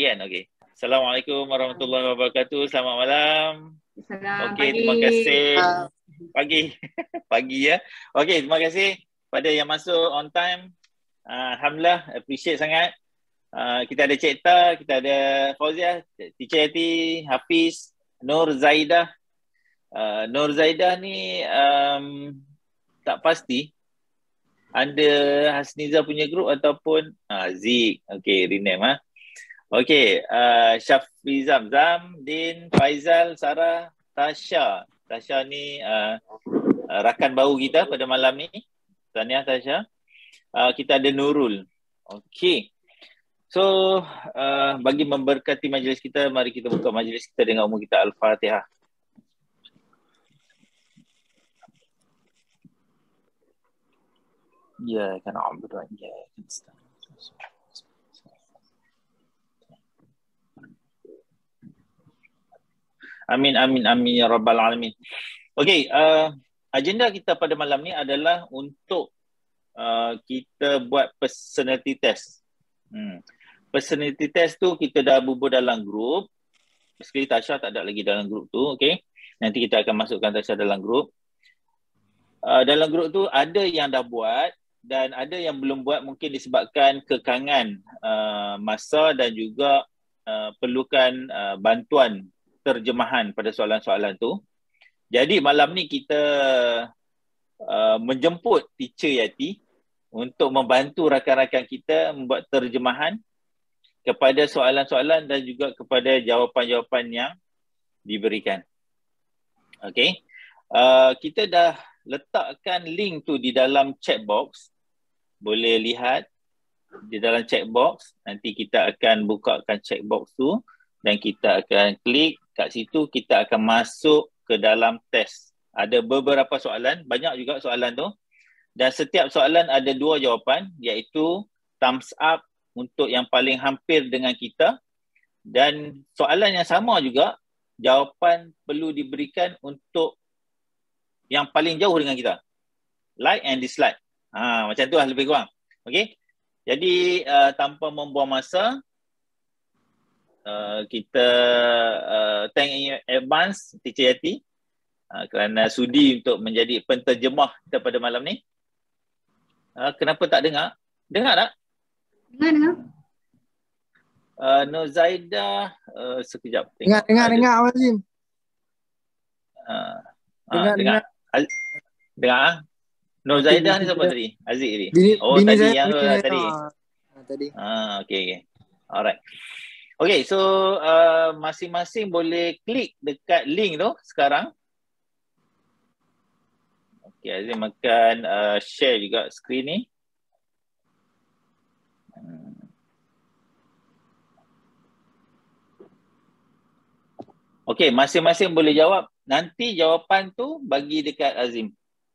kan? Okey. Assalamualaikum warahmatullahi wabarakatuh. Selamat malam. Okey, terima kasih. Pagi. Pagi ya. Okey, terima kasih pada yang masuk on time. Alhamdulillah, appreciate sangat. Kita ada Cik Ta, kita ada Fauziah, Teacher Yati, Hafiz, Nur Zaidah. Nur Zaidah ni tak pasti anda Hasniza punya grup ataupun Zik. Okey, rename Okey, Syafri Zamzam, Din, Faizal, Sarah, Tasha. Tasha ni rakan baru kita pada malam ni. Tahniah Tasha. Kita ada Nurul. Okey. So, bagi memberkati majlis kita, mari kita buka majlis kita dengan umur kita Al-Fatihah. Ya, kan na'budu wa iyyaka nasta'in. Amin, amin, amin ya rabbal alamin. Okey, agenda kita pada malam ni adalah untuk kita buat personality test. Personality test tu kita dah bubuh dalam grup. Sekali Tasha tak ada lagi dalam grup tu, okey. Nanti kita akan masukkan Tasha dalam grup. Dalam grup tu ada yang dah buat dan ada yang belum buat, mungkin disebabkan kekangan masa dan juga perlukan bantuan terjemahan pada soalan-soalan tu. Jadi malam ni kita menjemput Teacher Yati untuk membantu rakan-rakan kita membuat terjemahan kepada soalan-soalan dan juga kepada jawapan-jawapan yang diberikan. Okey. Kita dah letakkan link tu di dalam chat box. Boleh lihat di dalam chat box. Nanti kita akan bukakan chat box tu dan kita akan klik kat situ, kita akan masuk ke dalam test. Ada beberapa soalan, banyak juga soalan tu. Dan setiap soalan ada 2 jawapan, iaitu thumbs up untuk yang paling hampir dengan kita, dan soalan yang sama juga, jawapan perlu diberikan untuk yang paling jauh dengan kita. Like and dislike. Macam tu lah lebih kurang. Okey. Jadi tanpa membuang masa, kita thank in advance Teacher Yati kerana sudi untuk menjadi penterjemah kita pada malam ni. Kenapa tak dengar? Dengar tak? Dengar. Nur Zaidah, sekejap. Dengar Azim. Dengar. Dengar. Nur Zaidah ni siapa tadi? Aziz tadi? Bini tadi saya yang tadi. Tadi. Okay. Alright. Okay, so masing-masing boleh klik dekat link tu sekarang. Okay, Azim akan share juga skrin ni. Okay, masing-masing boleh jawab. Nanti jawapan tu bagi dekat Azim.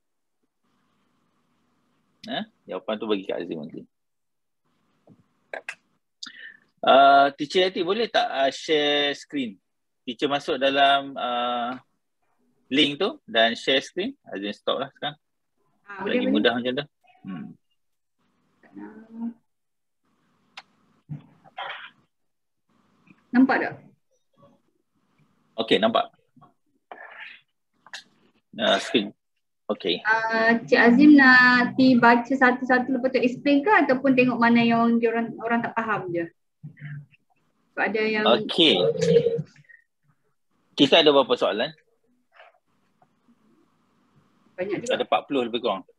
Jawapan tu bagi kat Azim nanti. Teacher Yati boleh tak share screen? Teacher masuk dalam link tu dan share screen. Azim stop lah sekarang. Lagi mudah macam tu. Nampak tak? Okay, nampak. Screen. Okay. Cik Azim nak baca satu-satu lepas tu explain ke ataupun tengok mana yang orang tak faham je? So, ada yang Okay. Kita ada berapa soalan? Banyak juga. Ada 40 lebih kurang.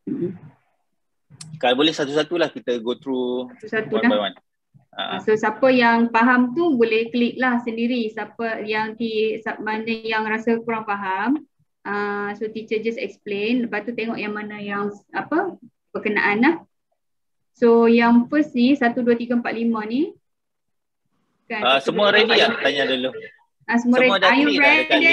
Kalau boleh satu-satulah kita go through satu-satu one by one. So siapa yang faham tu boleh klik lah sendiri. Siapa yang mana yang rasa kurang faham, so teacher just explain, lepas tu tengok yang mana yang berkenaan lah. So yang first ni 1, 2, 3, 4, 5 ni kan, semua ready tak? Tanya dulu. Semua ready. Are you ready?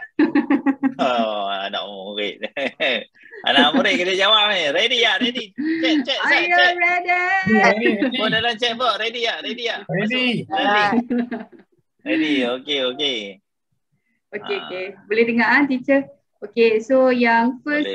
Anak murid. Anak murid kena jawab ni. Ready ya? Ready. Check. Are you ready? Kau dalam chat box. Ready ya? Ready ya? Ready. Ready. Okay. Okay. Boleh dengar teacher? Okay, so yang first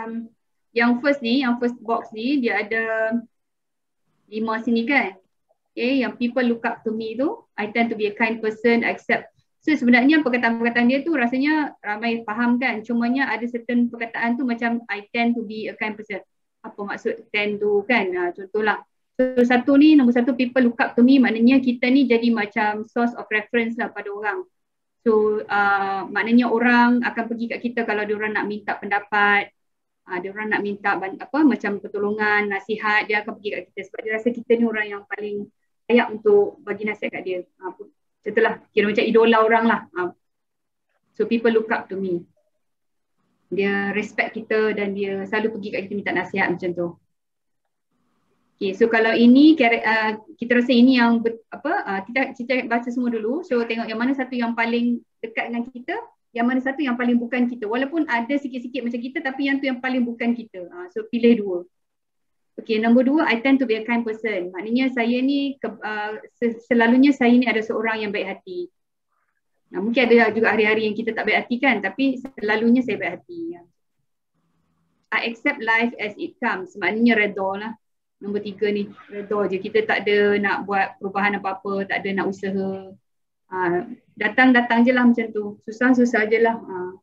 yang first box ni dia ada 5 sini kan? Okay, yang people look up to me tu, I tend to be a kind person, accept. So sebenarnya perkataan-perkataan dia tu rasanya ramai faham kan. Cumanya ada certain perkataan tu macam I tend to be a kind person. Apa maksud tend tu kan? Contohlah. So nombor satu people look up to me, maknanya kita ni jadi macam source of reference lah pada orang. So maknanya orang akan pergi kat kita kalau diorang nak minta pendapat, diorang nak minta macam pertolongan, nasihat, dia akan pergi kat kita sebab dia rasa kita ni orang yang paling layak untuk bagi nasihat kat dia. Contohlah, kira macam idola orang lah. So people look up to me. Dia respect kita dan dia selalu pergi kat kita minta nasihat macam tu. Okay, so kalau ini kita rasa ini yang kita baca semua dulu. So tengok yang mana satu yang paling dekat dengan kita, yang mana satu yang paling bukan kita. Walaupun ada sikit-sikit macam kita tapi yang tu yang paling bukan kita. So pilih dua. Okay, nombor dua, I tend to be a kind person. Maknanya saya ni, selalunya saya ni ada seorang yang baik hati. Mungkin ada juga hari-hari yang kita tak baik hati kan, tapi selalunya saya baik hati. I accept life as it comes. Maknanya redha lah. Nombor tiga ni, redha je. Kita tak ada nak buat perubahan apa-apa, tak ada nak usaha. Datang-datang je lah macam tu. Susah-susah je lah.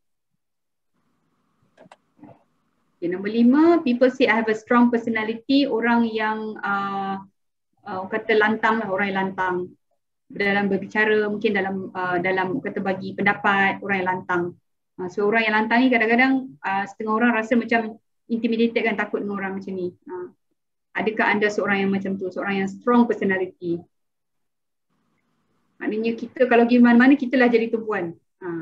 Okay, nombor lima, people say I have a strong personality. Orang yang kata lantang lah, orang yang lantang. Dalam berbicara, mungkin dalam kata bagi pendapat, orang yang lantang. So orang yang lantang ni kadang-kadang setengah orang rasa macam intimidated kan, takut dengan orang macam ni. Adakah anda seorang yang macam tu, seorang yang strong personality? Maknanya kita kalau pergi mana-mana, kita lah jadi tumpuan.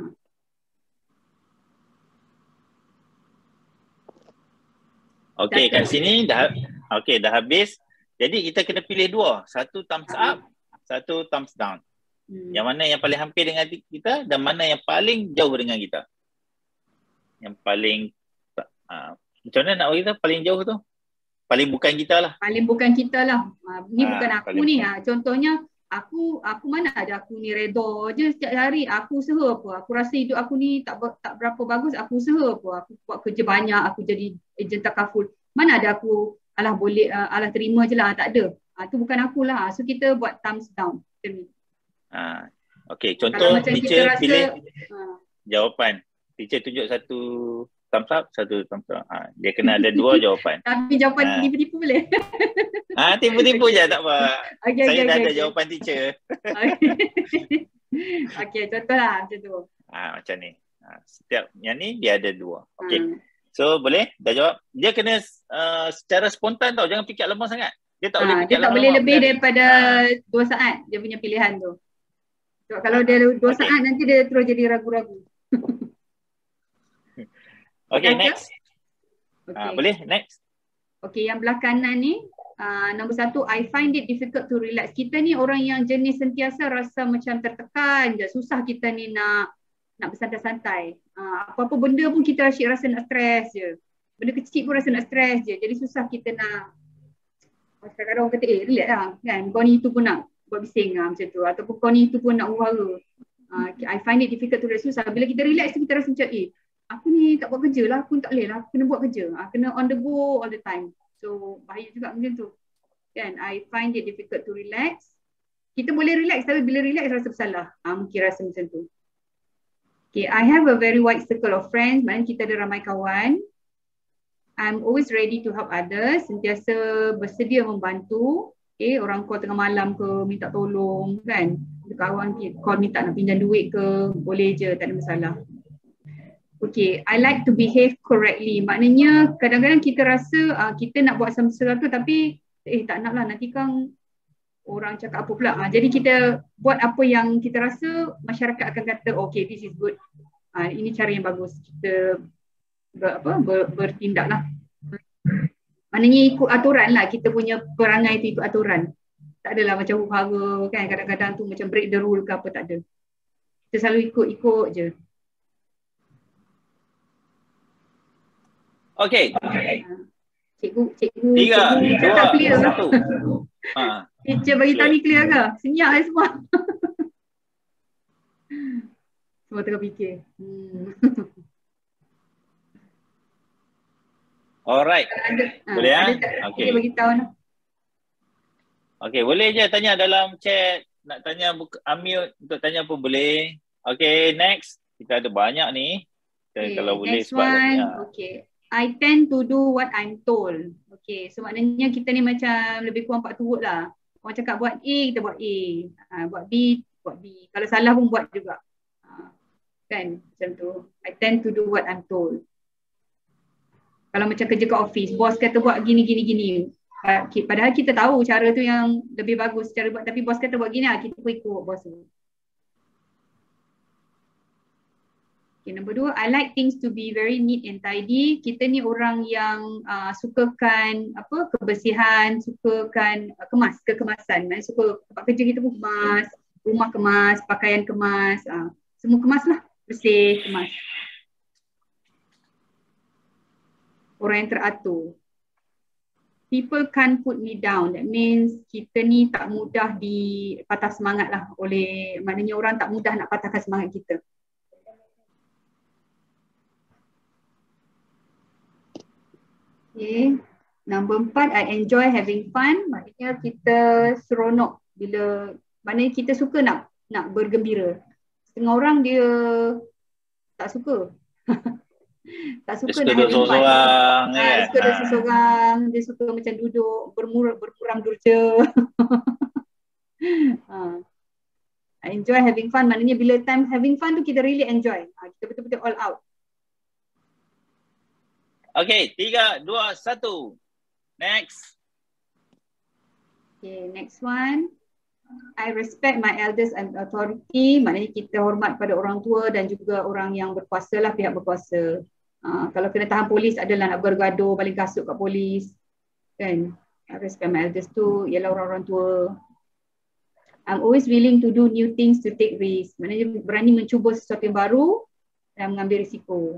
Okey, kat sini dah habis. Jadi kita kena pilih dua. Satu thumbs up, satu thumbs down. Yang mana yang paling hampir dengan kita dan mana yang paling jauh dengan kita. Yang paling macam mana nak kita paling jauh tu? Paling bukan kita lah. Paling bukan kita lah. Ni bukan aku ni. Contohnya aku mana ada aku ni redha je setiap hari. Aku usaha apa? Aku rasa hidup aku ni tak berapa bagus. Aku usaha apa? Aku buat kerja banyak. Aku jadi ejen takaful. Mana ada aku alah boleh alah terima je lah. Tak ada. Tu bukan aku lah. So kita buat thumbs down. Okay, contoh teacher rasa, pilih jawapan. Teacher tunjuk satu thumbs up, satu thumbs up. Dia kena ada dua jawapan. Tapi jawapan tipu-tipu boleh? Tipu-tipu je tak apa. Saya dah ada jawapan teacher. Okay, contohlah macam tu. Macam ni. Setiap yang ni dia ada dua. Okay. So boleh? Dah jawab. Dia kena secara spontan tau. Jangan fikir lama sangat. Dia tak boleh fikir lama. Dia tak boleh lebih daripada 2 saat dia punya pilihan tu. So, kalau dia 2 saat nanti dia terus jadi ragu-ragu. Okay, next. Boleh, next. Okay, yang belah kanan ni, nombor satu, I find it difficult to relax. Kita ni orang yang jenis sentiasa rasa macam tertekan je. Susah kita ni nak bersantai-santai. Apa-apa benda pun kita asyik rasa nak stres je. Benda kecil pun rasa nak stres je. Jadi susah kita nak, kadang-kadang orang kata, relax lah kan. Kau ni itu pun nak buat bising lah macam tu. Ataupun kau ni itu pun nak uhara. I find it difficult to relax. Susah. Bila kita relax tu kita rasa macam, aku ni tak buat kerja lah, aku tak boleh lah, aku kena buat kerja. Kena on the go all the time. So bahaya juga macam tu. Kan, I find it difficult to relax. Kita boleh relax tapi bila relax rasa bersalah. Mungkin rasa macam tu. Okay, I have a very wide circle of friends. Maknanya kita ada ramai kawan. I'm always ready to help others. Sentiasa bersedia membantu. Okay, orang call tengah malam ke, minta tolong kan. Kawan call minta nak pinjam duit ke, boleh je, tak ada masalah. Okay, I like to behave correctly. Maknanya kadang-kadang kita rasa kita nak buat sesuatu tapi tak nak lah, nanti kan orang cakap apa pula. Jadi kita buat apa yang kita rasa masyarakat akan kata, okay, this is good. Ini cara yang bagus. Kita bertindak lah. Maknanya ikut aturan lah. Kita punya perangai itu ikut aturan. Tak adalah macam huru-hara kan. Kadang-kadang tu macam break the rule ke apa, tak ada. Kita selalu ikut-ikut je. Okay. Cikgu 3, 2, 1. Teacher bagi tanya clear ke? Senyap lah semua. Semua tengah fikir. Alright. Boleh ya? Okay. Dia bagi tahu lah. Okay, boleh je tanya dalam chat. Nak tanya unmute untuk tanya pun boleh. Okay, next. Kita ada banyak ni. Okay, kalau boleh next sebab one. tanya. Okay. I tend to do what I'm told. Okay, so maknanya kita ni macam lebih kurang pak turut lah. Orang cakap buat A, kita buat A. Buat B, buat B. Kalau salah pun buat juga. Kan, macam tu. I tend to do what I'm told. Kalau macam kerja kat office, bos kata buat gini, gini, gini. Padahal kita tahu cara tu yang lebih bagus cara buat, tapi bos kata buat gini lah, kita pun ikut bos tu. Okay, nombor 2, I like things to be very neat and tidy. Kita ni orang yang sukakan kebersihan, sukakan kekemasan. Maksudnya suka tempat kerja kita pun kemas, rumah kemas, pakaian kemas, semua kemas lah, bersih, kemas. Orang yang teratur. People can't put me down. That means kita ni tak mudah dipatah semangat lah oleh, maknanya orang tak mudah nak patahkan semangat kita. Okay. Number 4, I enjoy having fun. Maknanya kita seronok bila, maknanya kita suka nak bergembira. Setengah orang dia tak suka. Tak suka nak having fun. Dia suka duduk seorang, dia suka macam duduk bermuram durja. I enjoy having fun, maknanya bila time having fun tu kita really enjoy. Kita betul-betul all out. Okay, 3, 2, 1. Next. Okay, next one. I respect my elders and authority, maknanya kita hormat pada orang tua dan juga orang yang berkuasa lah, pihak berkuasa. Kalau kena tahan polis adalah nak bergaduh, balik kasut kat polis. Kan? I respect my elders tu ialah orang-orang tua. I'm always willing to do new things to take risk. Maknanya berani mencuba sesuatu yang baru dan mengambil risiko.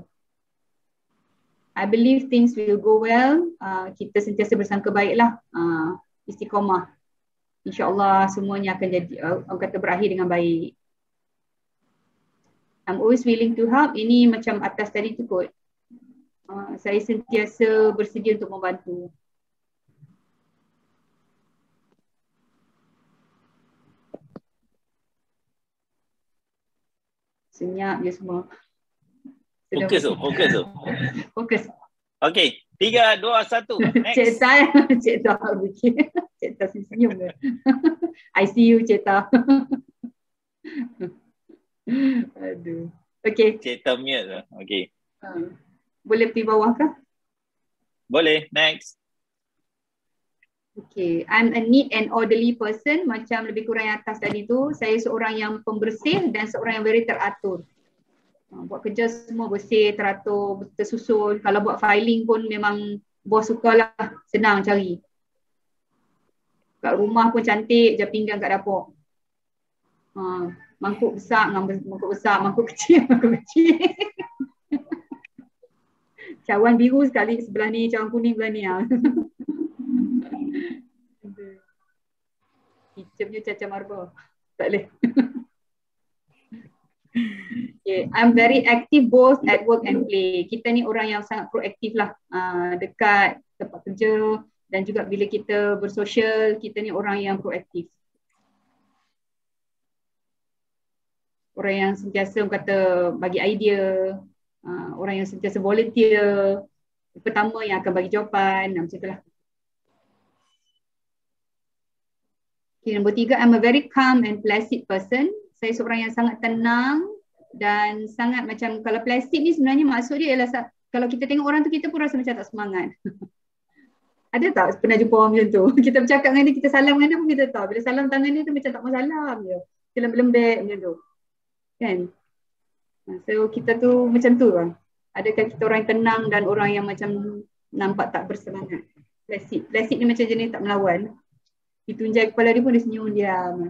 I believe things will go well. Kita sentiasa bersangka baiklah. Istiqamah. InsyaAllah semuanya akan jadi, orang kata berakhir dengan baik. I'm always willing to help. Ini macam atas tadi tu kot. Saya sentiasa bersedia untuk membantu. Senyap je semua. Fokus. Okay, 3, 2, 1. Next. Cik Ta senyum ke? I see you, Cik Ta. Aduh. Okay. Cik Ta mute lah. Okay. Boleh pergi bawah kah? Boleh. Next. Okay. I'm a neat and orderly person. Macam lebih kurang yang atas tadi tu. Saya seorang yang pembersih dan seorang yang very teratur. Buat kerja semua bersih, teratur, tersusun. Kalau buat filing pun memang bos sukalah, senang cari. Kat rumah pun cantik, je pinggan kat dapur. Mangkuk besar, mangkuk besar, mangkuk kecil, mangkuk kecil. Cawan biru sekali sebelah ni, cawan kuning sebelah ni. Hijabnya caca marba. Tak boleh. Okay. I'm very active both at work and play. Kita ni orang yang sangat proaktif lah, dekat tempat kerja dan juga bila kita bersosial, kita ni orang yang proaktif. Orang yang sentiasa kata bagi idea, orang yang sentiasa volunteer, pertama yang akan bagi jawapan, macam itulah. Okay, nombor 3, I'm a very calm and placid person. Saya seorang yang sangat tenang dan sangat macam, kalau placid ni sebenarnya maksud dia ialah kalau kita tengok orang tu kita pun rasa macam tak semangat. Ada tak pernah jumpa orang macam tu? Kita bercakap dengan dia, kita salam dengan dia pun kita tahu. Bila salam tangan dia tu macam tak mau salam je. Dia lembek-lembek macam tu. Kan? So kita tu macam tu kan. Adakah kita orang yang tenang dan orang yang macam nampak tak bersemangat. Placid. Placid ni macam jenis tak melawan. Ditunjai kepala dia pun dia senyum diam.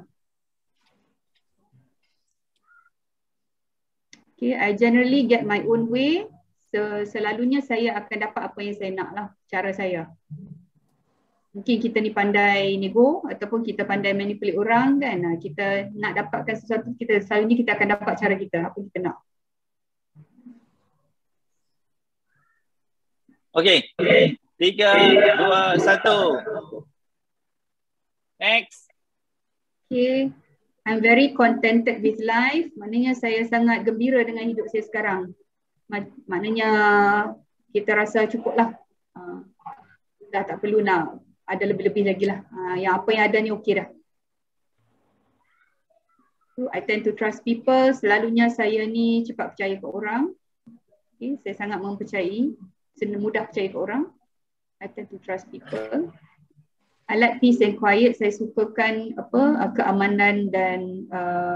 Okay, I generally get my own way. Selalunya saya akan dapat apa yang saya nak lah, cara saya. Mungkin kita ni pandai nego ataupun kita pandai manipulate orang kan. Kita nak dapatkan sesuatu, selalunya kita akan dapat cara kita, apa kita nak. Okay, 3, 2, 1. Next. Okay. I'm very contented with life. Maknanya saya sangat gembira dengan hidup saya sekarang. Maknanya kita rasa cukup lah. Dah tak perlu nak ada lebih-lebih lagi lah. Yang apa yang ada ni okey dah. I tend to trust people. Selalunya saya ni cepat percaya ke orang. Okay. Saya sangat mempercayai. Mudah percaya ke orang. I tend to trust people. I like peace and quiet. Saya sukakan keamanan dan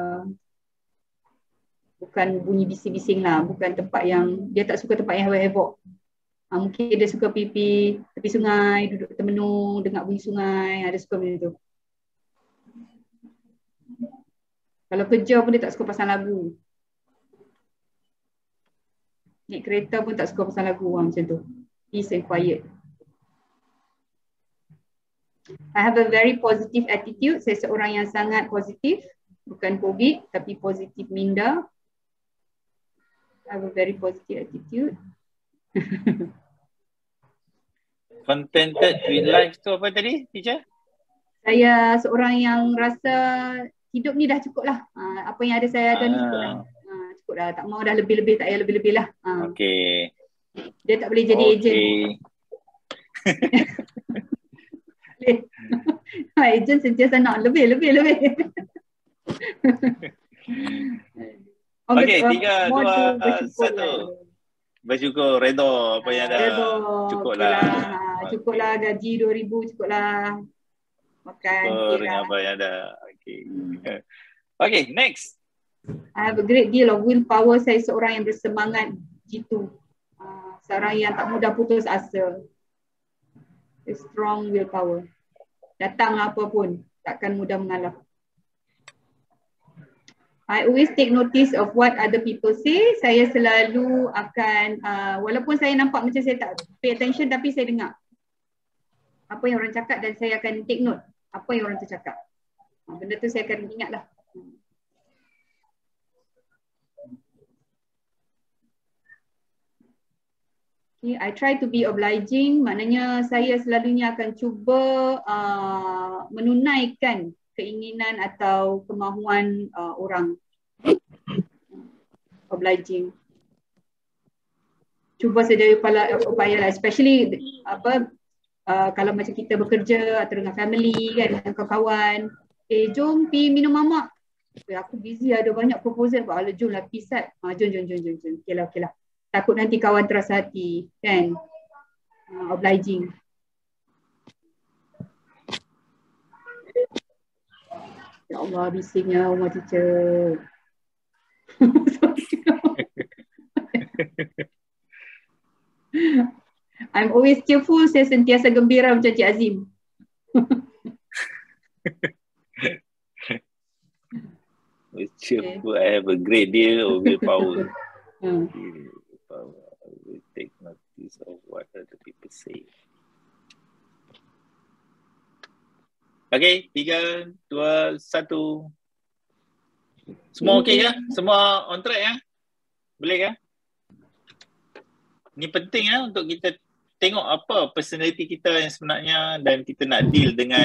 bukan bunyi bising-bising lah. Bukan tempat yang, dia tak suka tempat yang havoc-havoc. Mungkin dia suka pipi tepi sungai, duduk termenung, dengar bunyi sungai. Ada suka macam tu. Kalau kerja pun dia tak suka pasang lagu. Naik kereta pun tak suka pasang lagu macam tu. Peace and quiet. I have a very positive attitude. Saya seorang yang sangat positif. Bukan phobik, tapi positif minda. I have a very positive attitude. Contented with life tu apa tadi, teacher? Saya seorang yang rasa hidup ni dah cukup lah. Apa yang ada saya ada ni cukup lah. Cukup dah. Tak mau dah lebih-lebih, tak payah lebih-lebih lah. Okay. Dia tak boleh jadi ejen. Ejen sentiasa nak lebih. Okay, 3, 2, 1. Bersyukur, redha apa yang ada. Cukup lah. Cukup lah, gaji 2,000 cukup lah. Makan. Dengan apa yang ada. Okay. Okay, next. I have a great deal of willpower. Saya seorang yang bersemangat gitu. Seorang yang tak mudah putus asa. A strong willpower. Datang apa pun, takkan mudah mengalah. I always take notice of what other people say. Saya selalu akan, walaupun saya nampak macam saya tak pay attention, tapi saya dengar apa yang orang cakap dan saya akan take note apa yang orang tu cakap. Benda tu saya akan ingat lah. Okay, I try to be obliging, maknanya saya selalunya akan cuba menunaikan keinginan atau kemahuan orang. Obliging. Cuba sedaya upaya lah, especially kalau macam kita bekerja atau dengan family kan, dengan kawan-kawan. Jom pergi minum mamak. Aku busy, ada banyak proposal. Jom lah pisat. Jom. Okay lah. Takut nanti kawan terasa hati, kan? Obliging. Ya Allah, bisingnya rumah teacher. I'm always cheerful, saya sentiasa gembira macam Cik Azim. Cheerful, I have a great deal of willpower. I will take notice of what other people say. Okay, 3, 2, 1. Semua okey ya? Semua on track ya? Boleh kan? Ni penting ya untuk kita tengok apa personality kita yang sebenarnya dan kita nak deal dengan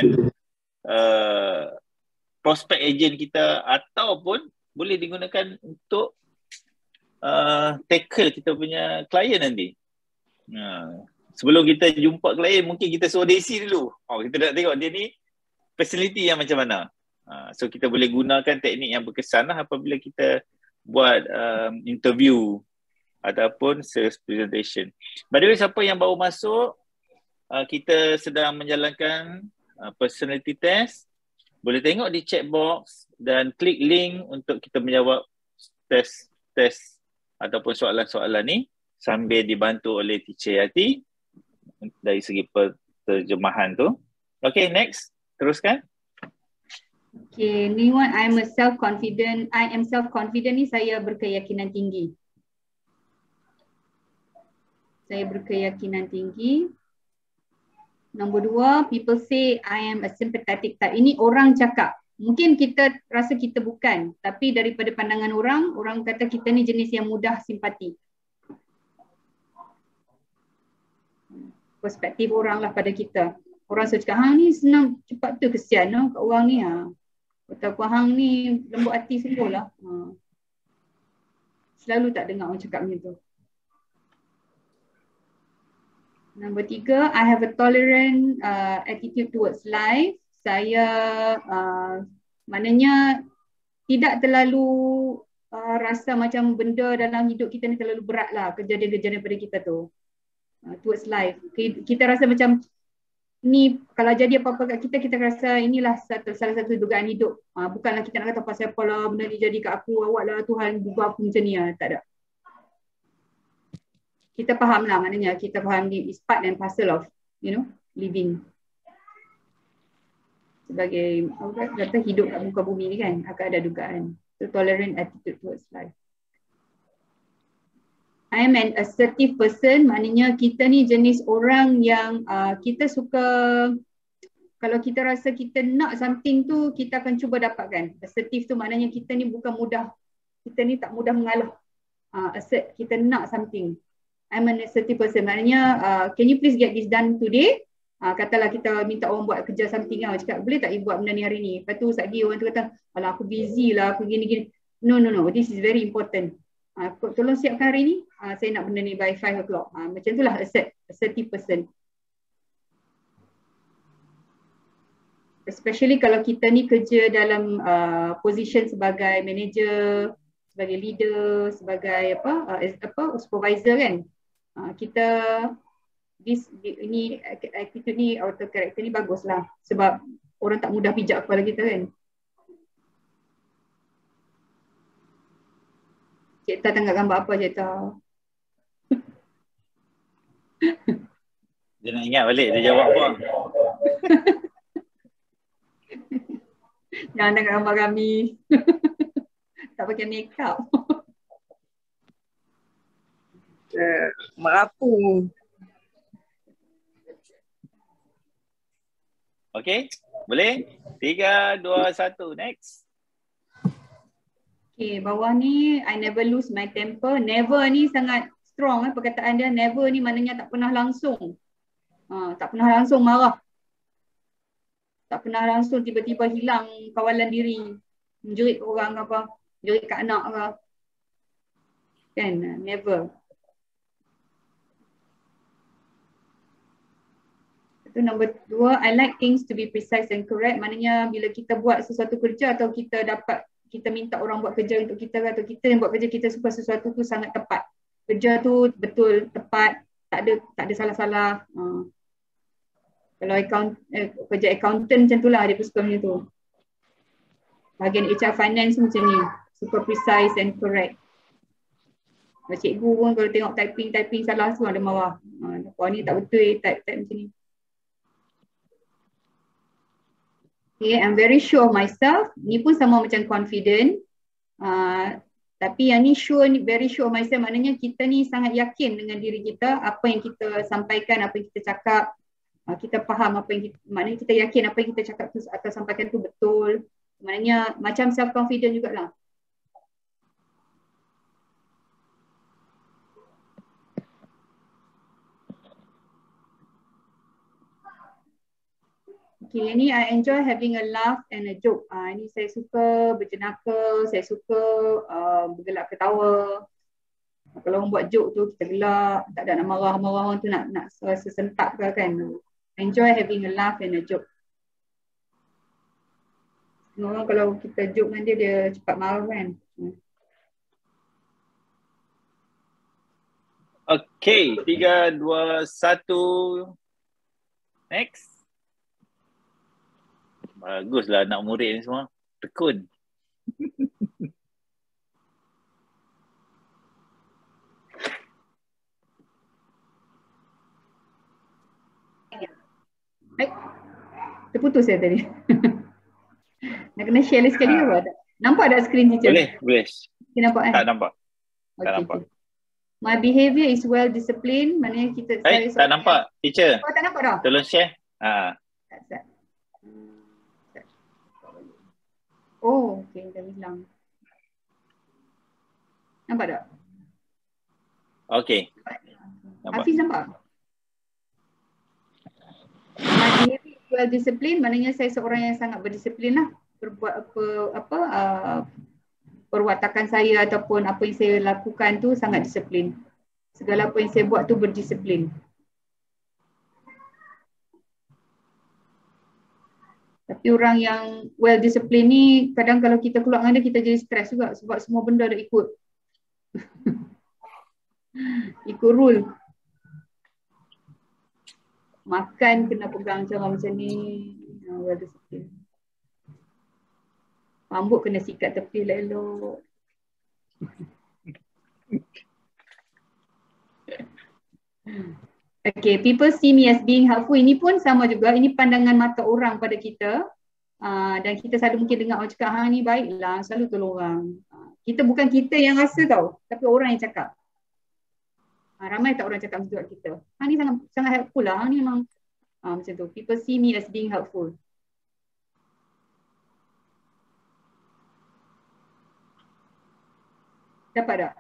prospek agent kita ataupun boleh digunakan untuk tackle kita punya klien nanti. Sebelum kita jumpa klien, mungkin kita suruh DC dulu. Kita nak tengok dia ni personality yang macam mana. So kita boleh gunakan teknik yang berkesan lah apabila kita buat interview ataupun sales presentation. By the way, siapa yang baru masuk, kita sedang menjalankan personality test. Boleh tengok di chat box dan klik link untuk kita menjawab test ataupun soalan-soalan ni sambil dibantu oleh Teacher Yati dari segi terjemahan tu. Okay, next. Teruskan. Okay, ni one, I am self-confident ni saya berkeyakinan tinggi. Saya berkeyakinan tinggi. Nombor 2, people say I am a sympathetic type. Ini orang cakap. Mungkin kita rasa kita bukan, tapi daripada pandangan orang kata kita ni jenis yang mudah simpati. Perspektif orang lah pada kita. Orang selalu cakap, hang ni senang cepat tu, kesian kat orang ni. Betapa hang ni lembut hati sungguh lah. Selalu tak dengar orang cakap macam tu. Nombor 3, I have a tolerant attitude towards life. Saya maknanya tidak terlalu rasa macam benda dalam hidup kita ni terlalu berat lah, kejadian-kejadian daripada kita tu. Towards life. Kita rasa macam ni kalau jadi apa-apa kat kita, kita rasa inilah salah satu dugaan hidup. Bukanlah kita nak kata pasal apa lah benda ni jadi kat aku, awak lah Tuhan buat aku macam ni lah. Tak ada. Kita faham lah, maknanya kita faham ni is part and parcel of, living. Sebagai kata hidup kat muka bumi ni kan, akan ada dugaan. So tolerant attitude towards life. I am an assertive person, maknanya kita ni jenis orang yang kita suka, kalau kita rasa kita nak something tu, kita akan cuba dapatkan. Assertive tu maknanya kita ni bukan mudah, kita ni tak mudah mengalah. Assert, kita nak something. I'm an assertive person, maknanya can you please get this done today? Katalah kita minta orang buat kerja something lah, cakap boleh tak you buat benda ni hari ni? Lepas tu lagi orang tu kata, alah aku busy lah, aku gini-gini. No, this is very important. Tolong siapkan hari ni, saya nak benda ni by 5 o'clock. Macam itulah assertive person. Especially kalau kita ni kerja dalam position sebagai manager, sebagai leader, sebagai supervisor kan. Kita ini attitude ni, auto character ni baguslah sebab orang tak mudah pijak kepala kita kan. Cik Ta tengok gambar apa Cik Ta? Dia nak ingat balik, dia jawab apa? Jangan tengok gambar kami. Tak pakai make up. Merapu. Okay, boleh? 3, 2, 1, next. Okay, bawah ni, I never lose my temper. Never ni sangat strong perkataan dia. Never ni maknanya tak pernah langsung. Tak pernah langsung marah. Tak pernah langsung tiba-tiba hilang kawalan diri. Menjerit ke orang ke apa. Jerit kat anak ke. Kan, never. Itu nombor 2, I like things to be precise and correct. Maknanya bila kita buat sesuatu kerja atau kita minta orang buat kerja untuk kita atau kita yang buat kerja, kita suka sesuatu tu sangat tepat. Kerja tu betul, tepat, tak ada salah-salah. Kalau kerja accountant macam tu lah, dia pun suka macam tu. Bahagian HR finance macam ni, super precise and correct. Kalau cikgu pun kalau tengok typing salah semua ada marah. Kau ni tak betul type macam ni. Okay, I'm very sure of myself. Ni pun sama macam confident. Tapi yang ni very sure of myself maknanya kita ni sangat yakin dengan diri kita. Apa yang kita sampaikan, apa yang kita cakap. Kita faham apa yang maknanya kita yakin apa yang kita cakap tu atau sampaikan tu betul. Maknanya macam self-confident jugalah. Okay, ni I enjoy having a laugh and a joke. Ini saya suka berjenaka, saya suka bergelak ketawa. Kalau orang buat joke tu kita gelak, tak ada nak marah-marah orang tu nak sesentak ke kan. Enjoy having a laugh and a joke. Orang kalau kita joke dengan dia cepat marah kan. Okay, 3, 2, 1. Next. Baguslah anak murid ni semua. Tekun. Terputus saya tadi. Nak kena share lagi sekali apa? Nampak tak skrin teacher? Boleh. Okay, nampak kan? Tak nampak. Okay, tak nampak. Okay. My behaviour is well disciplined. Maknanya kita Tak nampak teacher. Oh, tak nampak dah? Tolong share. Oh, okay, dah hilang. Nampak tak? Okay. Hafiz nampak? Mandiri, well discipline, maknanya saya seorang yang sangat berdisiplin lah. Berbuat perwatakan saya ataupun apa yang saya lakukan tu sangat disiplin. Segala apa yang saya buat tu berdisiplin. Tapi orang yang well discipline ni kadang kalau kita keluar dengan dia kita jadi stres juga sebab semua benda dah ikut. Ikut rule. Makan kena pegang cara macam ni. Well discipline. Rambut kena sikat tepi elok. Okay, people see me as being helpful. Ini pun sama juga. Ini pandangan mata orang pada kita. Dan kita selalu mungkin dengar orang cakap, ni baiklah, selalu tolong orang. Kita bukan kita yang rasa tau, tapi orang yang cakap. Ramai tak orang cakap macam tu kita. Ni sangat helpful lah. Ni memang macam tu. People see me as being helpful. Dapat tak?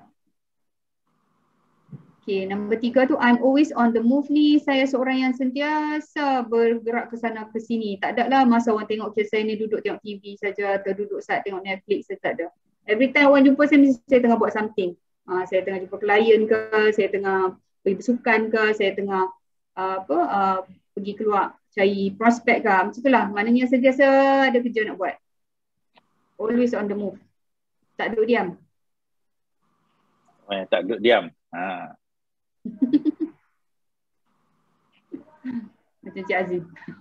Okay, nombor 3 tu I'm always on the move ni. Saya seorang yang sentiasa bergerak ke sana ke sini. Tak ada lah masa orang tengok saya ni duduk tengok TV saja atau duduk saat tengok Netflix, saya tak ada. Every time orang jumpa saya mesti saya tengah buat something. Saya tengah jumpa klien ke, saya tengah pergi bersukan ke, saya tengah pergi keluar cari prospek ke. Macam itulah. Maknanya sentiasa ada kerja nak buat. Always on the move. Tak duduk diam. Tak duduk diam. Macam Cik Azim.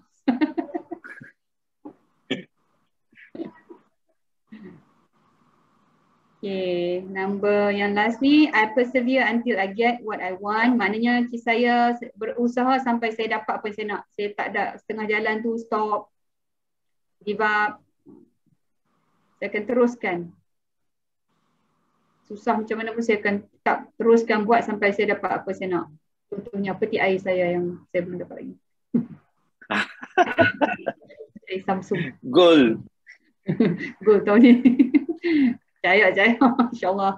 Okay, number yang last ni, I persevere until I get what I want. Maknanya saya berusaha sampai saya dapat apa yang saya nak. Saya tak ada setengah jalan tu stop, give up. Saya akan teruskan. Susah macam mana pun saya akan tetap teruskan buat sampai saya dapat apa saya nak. Contohnya peti air saya yang saya belum dapat lagi. Samsung. Goal. Goal tahun ni. Jaya. InsyaAllah.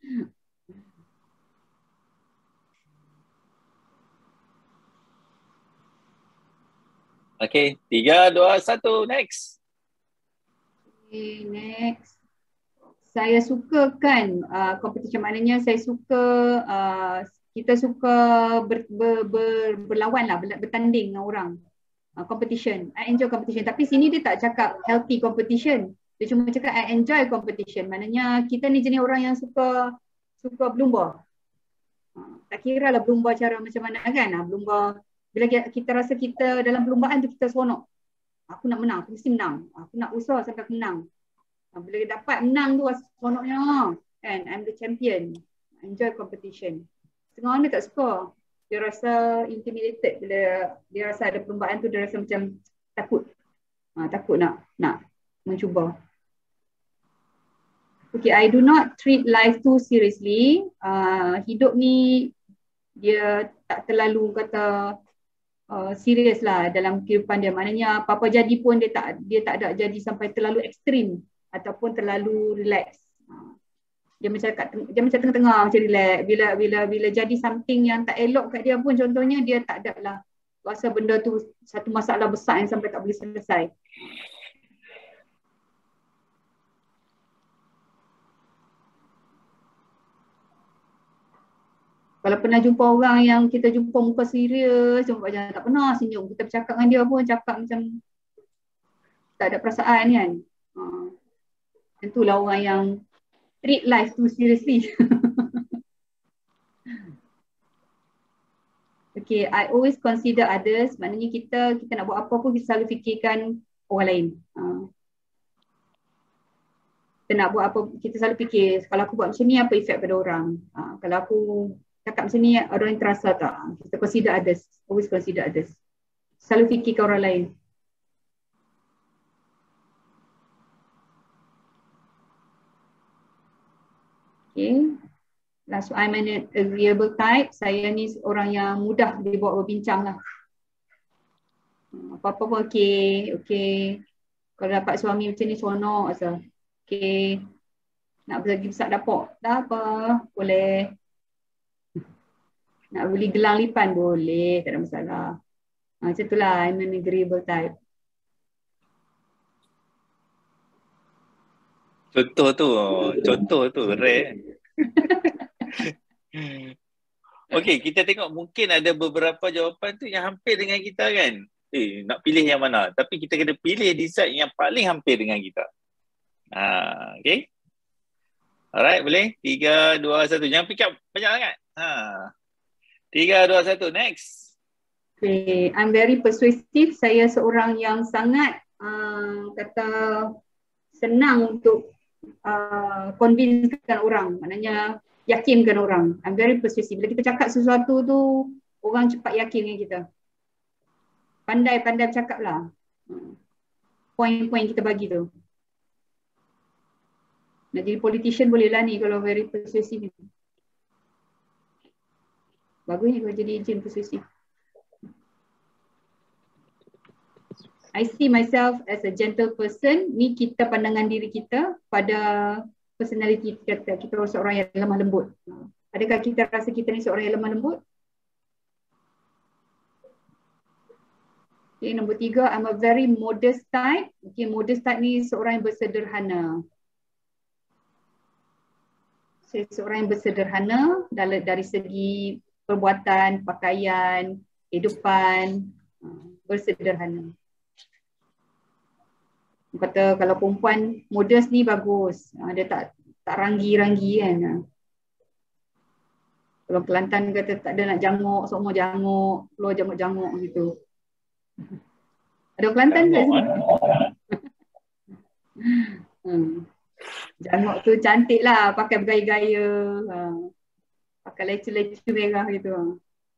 Okay, 3, 2, 1, next. Okay, next. Saya suka kan competition, maknanya saya suka kita suka berlawan lah, bertanding dengan orang. Competition. I enjoy competition. Tapi sini dia tak cakap healthy competition. Dia cuma cakap I enjoy competition. Maknanya kita ni jenis orang yang suka berlumba. Tak kira lah berlumba cara macam mana kan. Berlumba, bila kita rasa kita dalam perlumbaan tu kita seronok. Aku nak menang, aku mesti menang. Aku nak usaha sampai aku menang. Bila dapat menang tu rasa seronoknya kan, I'm the champion. I enjoy competition. Setengah orang dia tak suka. Dia rasa intimidated bila dia rasa ada perlumbaan tu, dia rasa macam takut. Takut nak mencuba. Okay, I do not treat life too seriously. Hidup ni dia tak terlalu kata serius lah dalam kehidupan dia. Maknanya apa-apa jadi pun dia tak ada jadi sampai terlalu ekstrim ataupun terlalu relax. Dia macam tengah-tengah, macam relax. Bila jadi something yang tak elok kat dia pun, contohnya dia tak ada lah rasa benda tu satu masalah besar yang sampai tak boleh selesai. Kalau pernah jumpa orang yang kita jumpa muka serius, jumpa jangan tak pernah senyum. Kita bercakap dengan dia pun cakap macam tak ada perasaan kan. Itulah orang yang treat life too seriously. Okay, I always consider others. Maknanya kita nak buat apa pun kita selalu fikirkan orang lain. Kita nak buat apa, kita selalu fikir kalau aku buat macam ni apa efek pada orang. Kalau aku cakap macam ni orang yang terasa tak. Kita consider others. Always consider others. Selalu fikirkan orang lain. Okay. Last one, I'm an agreeable type. Saya ni orang yang mudah dibawa berbincang lah. Apa-apa pun okay. Kalau dapat suami macam ni seronok asal. Okay. Nak pergi besar dapur, dah apa, boleh. Nak beli gelang lipan, boleh, tak ada masalah. Macam itulah, I'm an agreeable type. Contoh tu rare. Okey, kita tengok mungkin ada beberapa jawapan tu yang hampir dengan kita kan. Nak pilih yang mana? Tapi kita kena pilih decide yang paling hampir dengan kita. Okay. Alright, boleh? 3, 2, 1. Jangan pick up banyak sangat. 3, 2, 1. Next. Okay, I'm very persuasive. Saya seorang yang sangat kata senang untuk convincekan orang. Maknanya yakinkan orang. I'm very persuasive. Bila kita cakap sesuatu tu, orang cepat yakin dengan kita. Pandai-pandai bercakap lah. Poin-poin kita bagi tu. Nak jadi politician boleh lah ni kalau very persuasive. Bagus ni kalau jadi agent persuasive. I see myself as a gentle person. Ni kita pandangan diri kita pada personality kita. Kita seorang yang lemah lembut. Adakah kita rasa kita ni seorang yang lemah lembut? Okay, nombor 3, I'm a very modest type. Okay, modest type ni seorang yang bersederhana. Saya seorang yang bersederhana dari segi perbuatan, pakaian, kehidupan, bersederhana. Kata kalau perempuan modest ni bagus. Dia tak ranggi-ranggi kan. Kalau Kelantan kata tak ada nak janguk, semua janguk, keluar janguk-janguk gitu. Ada Kelantan ke sini? Janguk tu cantik lah, pakai bergaya-gaya. Pakai lecu-lecu merah gitu.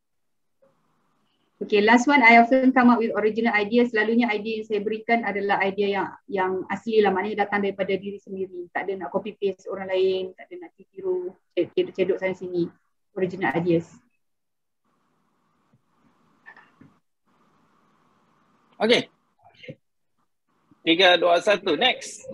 Okay, last one, I often come up with original ideas. Selalunya idea yang saya berikan adalah idea yang asli lah, maknanya datang daripada diri sendiri. Tak ada nak copy paste orang lain, tak ada nak tiru, cedok sana sini. Original ideas. Okay. 3, 2, 1. Next.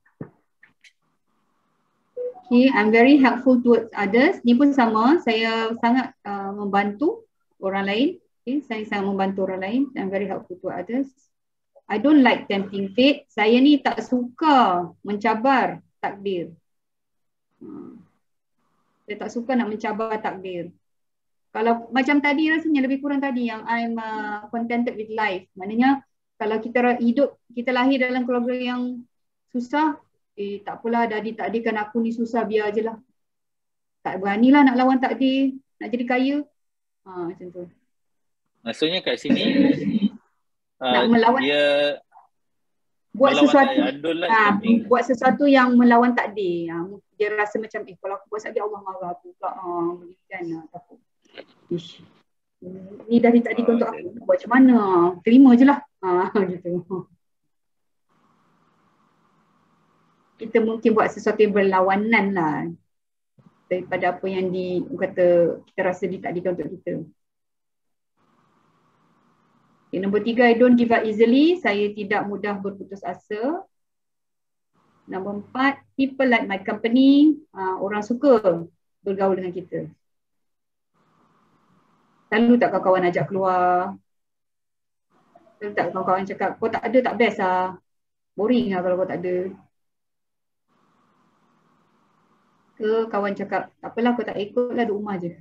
Okay, I'm very helpful towards others. Ni pun sama, saya sangat membantu orang lain. Okay, saya sangat membantu orang lain. I'm very helpful to others. I don't like tempting fate. Saya ni tak suka mencabar takdir. Saya tak suka nak mencabar takdir. Kalau macam tadi rasanya lebih kurang tadi yang I'm contented with life. Maknanya kalau kita hidup, kita lahir dalam keluarga yang susah, tak apalah dah ditakdirkan aku ni susah, biar je lah. Tak beranilah nak lawan takdir, nak jadi kaya. Macam tu. Maksudnya kat sini nak melawan, dia buat sesuatu, buat sesuatu yang melawan takdir. Dia rasa macam kalau aku buat takdir Allah marah aku pula. Kan takut. Ish. Ni dah ditakdirkan untuk aku, buat macam mana? Terima je lah. Gitu. Kita mungkin buat sesuatu yang berlawanan lah daripada apa yang kita rasa ditakdirkan untuk kita. Okay, nombor 3, I don't give up easily. Saya tidak mudah berputus asa. Nombor 4, people like my company. Orang suka bergaul dengan kita. Selalu tak kawan-kawan ajak keluar. Selalu tak kawan-kawan cakap, kau tak ada tak best lah. Boring lah kalau kau tak ada. Ke kawan cakap, tak apalah kau tak ikut lah, duduk rumah je.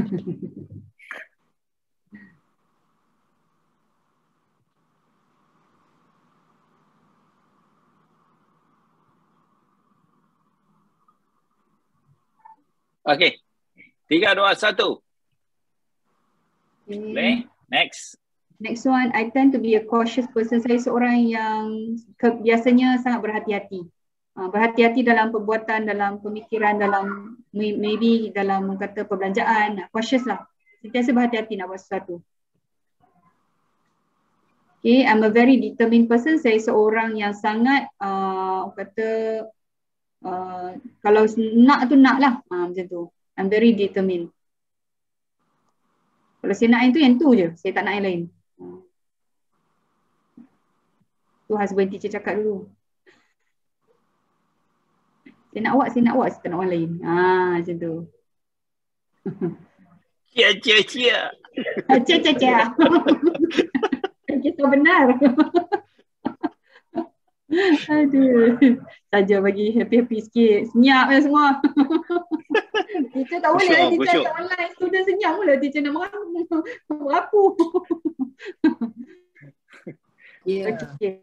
Okay. 3, 2, 1. Boleh? Next. Next one, I tend to be a cautious person. Saya seorang yang biasanya sangat berhati-hati. Berhati-hati dalam perbuatan, dalam pemikiran, dalam maybe dalam kata perbelanjaan. Cautious lah. Sentiasa berhati-hati nak buat sesuatu. Okay, I'm a very determined person. Saya seorang yang sangat kalau nak tu nak lah. Macam tu. I'm very determined. Kalau saya nak yang tu je. Saya tak nak yang lain. Tu husband teacher cakap dulu. Saya nak awak, saya tak nak orang lain. Macam tu. Cia. Cia. Kisah benar. Aduh. Saja bagi happy-happy sikit. Senyap ya semua. Teacher tak boleh. Khusyuk, Teacher khusyuk. ajak online. Student senyap pula. Teacher nak merapu. Ya. Okay.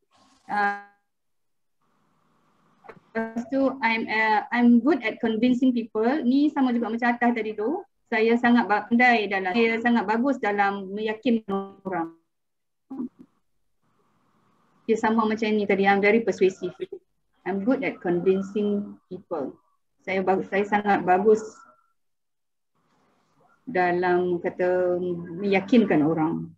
Lepas tu I'm good at convincing people. Ni sama juga macam atas tadi tu. Saya sangat pandai dalam, saya sangat bagus dalam meyakinkan orang. Dia sama macam ni tadi, I'm very persuasive. I'm good at convincing people. Saya sangat bagus dalam kata meyakinkan orang.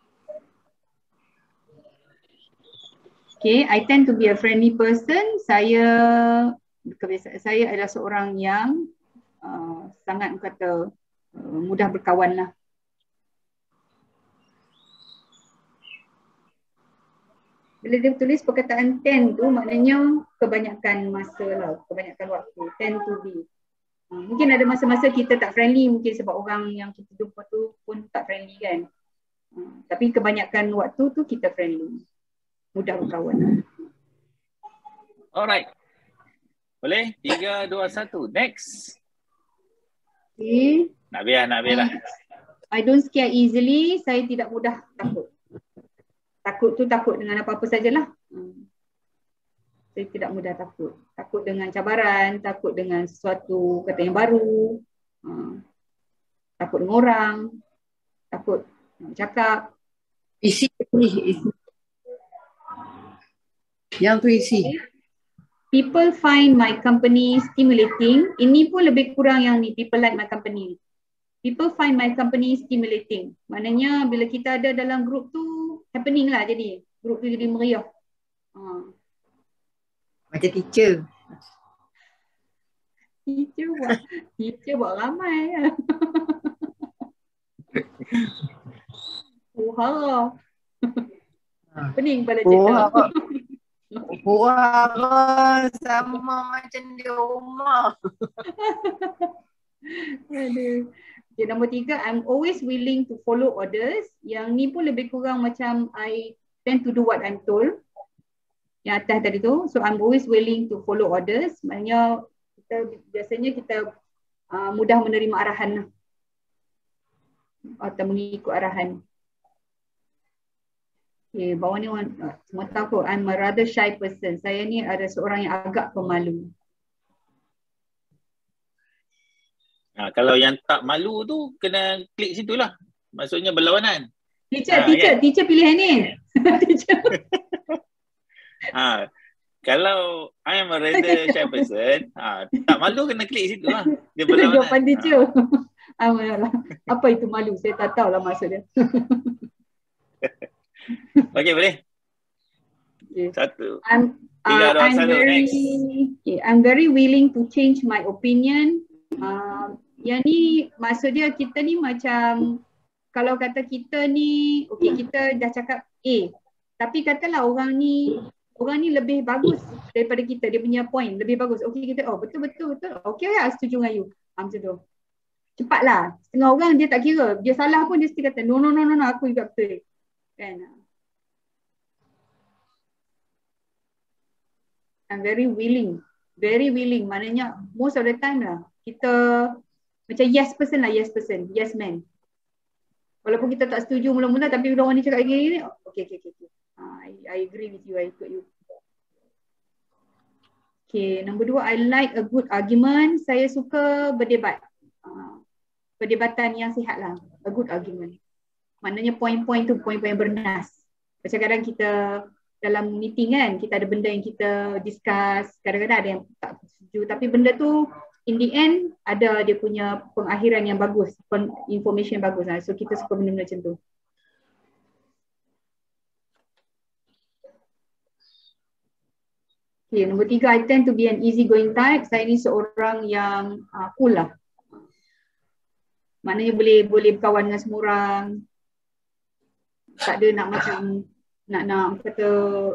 Okay, I tend to be a friendly person. Saya adalah seorang yang sangat kata mudah berkawan lah. Bila dia tulis perkataan tend tu maknanya kebanyakan masa lah, kebanyakan waktu. Tend to be. Mungkin ada masa-masa kita tak friendly, mungkin sebab orang yang kita jumpa tu pun tak friendly kan. Tapi kebanyakan waktu tu kita friendly. Mudah berkawan. Alright. Boleh? 3, 2, 1. Next. Okay. Nak biar. I don't scare easily. Saya tidak mudah takut. Takut tu takut dengan apa-apa sajalah. Saya tidak mudah takut. Takut dengan cabaran, takut dengan sesuatu kata yang baru. Takut dengan orang. Takut nak cakap. Isi. Yang tu isi. People find my company stimulating. Ini pun lebih kurang yang ni. People like my company. People find my company stimulating. Maknanya bila kita ada dalam grup tu happening lah jadi. Grup tu jadi meriah. Macam teacher. Teacher buat ramai lah. Hara. Pening pada cerita. Hara sama macam di rumah. Aduh. Okay, nombor 3, I'm always willing to follow orders. Yang ni pun lebih kurang macam I tend to do what I'm told. Yang atas tadi tu. So I'm always willing to follow orders. Maknanya biasanya kita mudah menerima arahan lah. Atau mengikut arahan. Okay, bawah ni semua tahu I'm a rather shy person. Saya ni ada seorang yang agak pemalu. Kalau yang tak malu tu kena klik situ lah. Maksudnya berlawanan. Teacher pilihan ni. Teacher. Kalau I am a rather shy person, tak malu kena klik situ lah. Dia berlawanan. Jawapan teacher. Apa itu malu? Saya tak tahu lah maksud dia. Okey, boleh? Okay. 1, 3, 2, 1, next. I'm very willing to change my opinion. Yang ni maksud dia kita ni macam kalau kata kita ni kita dah cakap A tapi katalah orang ni lebih bagus daripada kita, dia punya point lebih bagus. Kita betul lah, setuju dengan you. Macam tu. Cepatlah. Setengah orang dia tak kira, dia salah pun dia mesti kata no aku juga betul. Kan? I'm very willing maknanya most of the time lah kita macam yes person, yes man. Walaupun kita tak setuju mula-mula tapi orang ni cakap gini, okay. I agree with you, I ikut you. Okay, nombor 2, I like a good argument. Saya suka berdebat. Perdebatan yang sihat lah, a good argument. Maknanya poin-poin tu poin-poin yang bernas. Macam kadang kita dalam meeting kan, kita ada benda yang kita discuss, kadang-kadang ada yang tak setuju tapi benda tu in the end ada dia punya pengakhiran yang bagus, information yang bagus lah. So kita suka benda-benda macam tu. Okay, nombor 3, I tend to be an easy going type. Saya ni seorang yang cool lah. Maknanya boleh berkawan dengan semua orang. Tak ada nak macam nak kata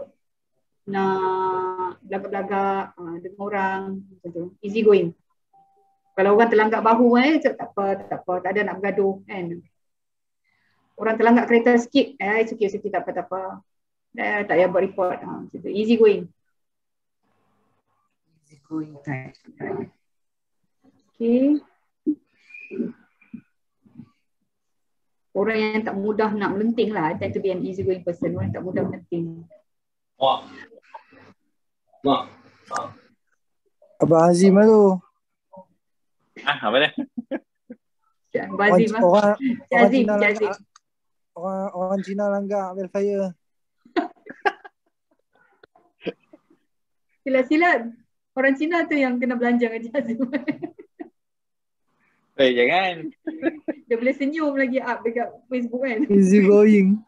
nak belagak-belagak dengan orang macam tu. Easy going. Kalau orang terlangkap bahu tak apa, tak ada nak bergaduh kan. Orang terlanggar kereta sikit, it's okay, tak apa. Tak payah buat report. Macam tu. Easy going. Easy going type. Okay. Orang yang tak mudah nak melenting lah. I tend to be an easy going person. Orang yang tak mudah melenting. Abang Azim tu. Apa dia? Bazim lah. Orang Azim, Cina Azim. langgar, orang Cina langgar welfare. Silat-silat. Orang Cina tu yang kena belanja dengan Azim. Jangan. Dia boleh senyum lagi up dekat Facebook kan. Easy going.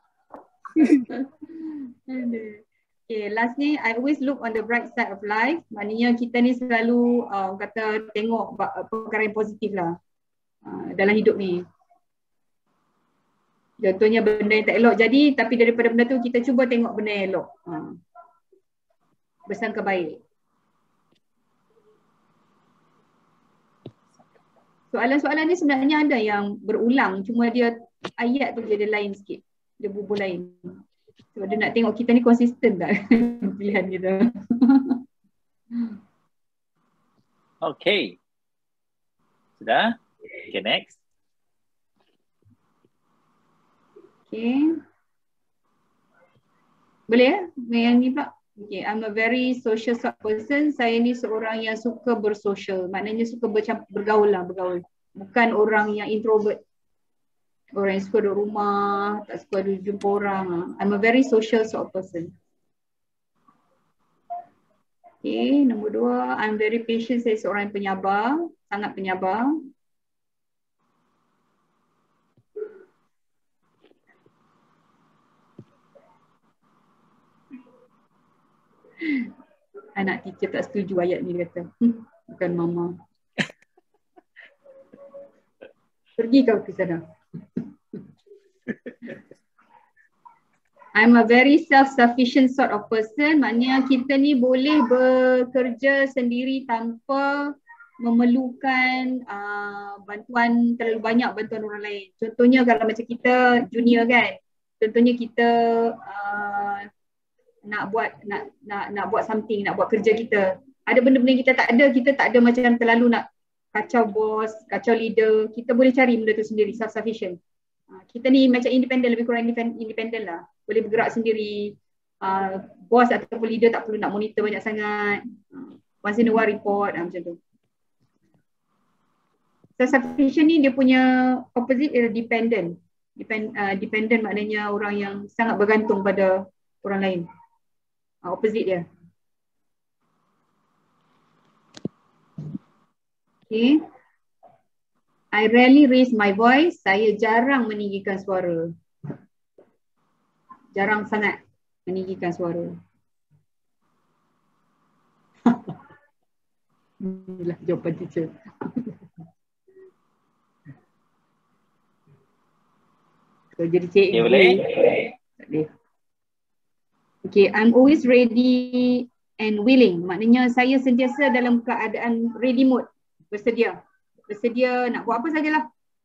Okay, last ni, I always look on the bright side of life. Maknanya kita ni selalu kata tengok perkara yang positif lah dalam hidup ni. Contohnya benda yang tak elok jadi, tapi daripada benda tu kita cuba tengok benda yang elok. Bersangka baik. Soalan-soalan ni sebenarnya ada yang berulang, cuma dia ayat tu jadi lain sikit. Dia bubur lain. Sebab dia nak tengok kita ni konsisten tak pilihan kita. Okay. Sudah? Okay, next. Okay. Boleh ya? Yang ni pula. Okay, I'm a very social sort of person. Saya ni seorang yang suka bersosial. Maknanya suka bergaul lah, bergaul. Bukan orang yang introvert. Orang yang suka duduk rumah, tak suka jumpa orang. I'm a very social sort of person. Okay, nombor 2, I'm very patient. Saya seorang yang penyabar, sangat penyabar. Anak teacher tak setuju ayat ni, dia kata. Bukan mama. Pergi kau ke sana. I'm a very self-sufficient sort of person. Maknanya kita ni boleh bekerja sendiri tanpa memerlukan bantuan, terlalu banyak bantuan orang lain. Contohnya kalau macam kita junior kan. Contohnya kita nak buat something, nak buat kerja kita. Ada benda-benda yang kita tak ada macam terlalu nak kacau bos, kacau leader. Kita boleh cari benda tu sendiri, self-sufficient. Kita ni macam independent, lebih kurang independent lah. Boleh bergerak sendiri. Bos ataupun leader tak perlu nak monitor banyak sangat. Once in a while report, macam tu. Self-sufficient ni dia punya opposite ialah dependent. Dependent maknanya orang yang sangat bergantung pada orang lain. Opposite dia. Okay. I rarely raise my voice. Saya jarang meninggikan suara. Jarang sangat meninggikan suara. Inilah jawapan teacher. So, jadi cikgu. Okay, boleh? Tak boleh. Okay, I'm always ready and willing. Maknanya saya sentiasa dalam keadaan ready mode. Bersedia. Bersedia nak buat apa sajalah.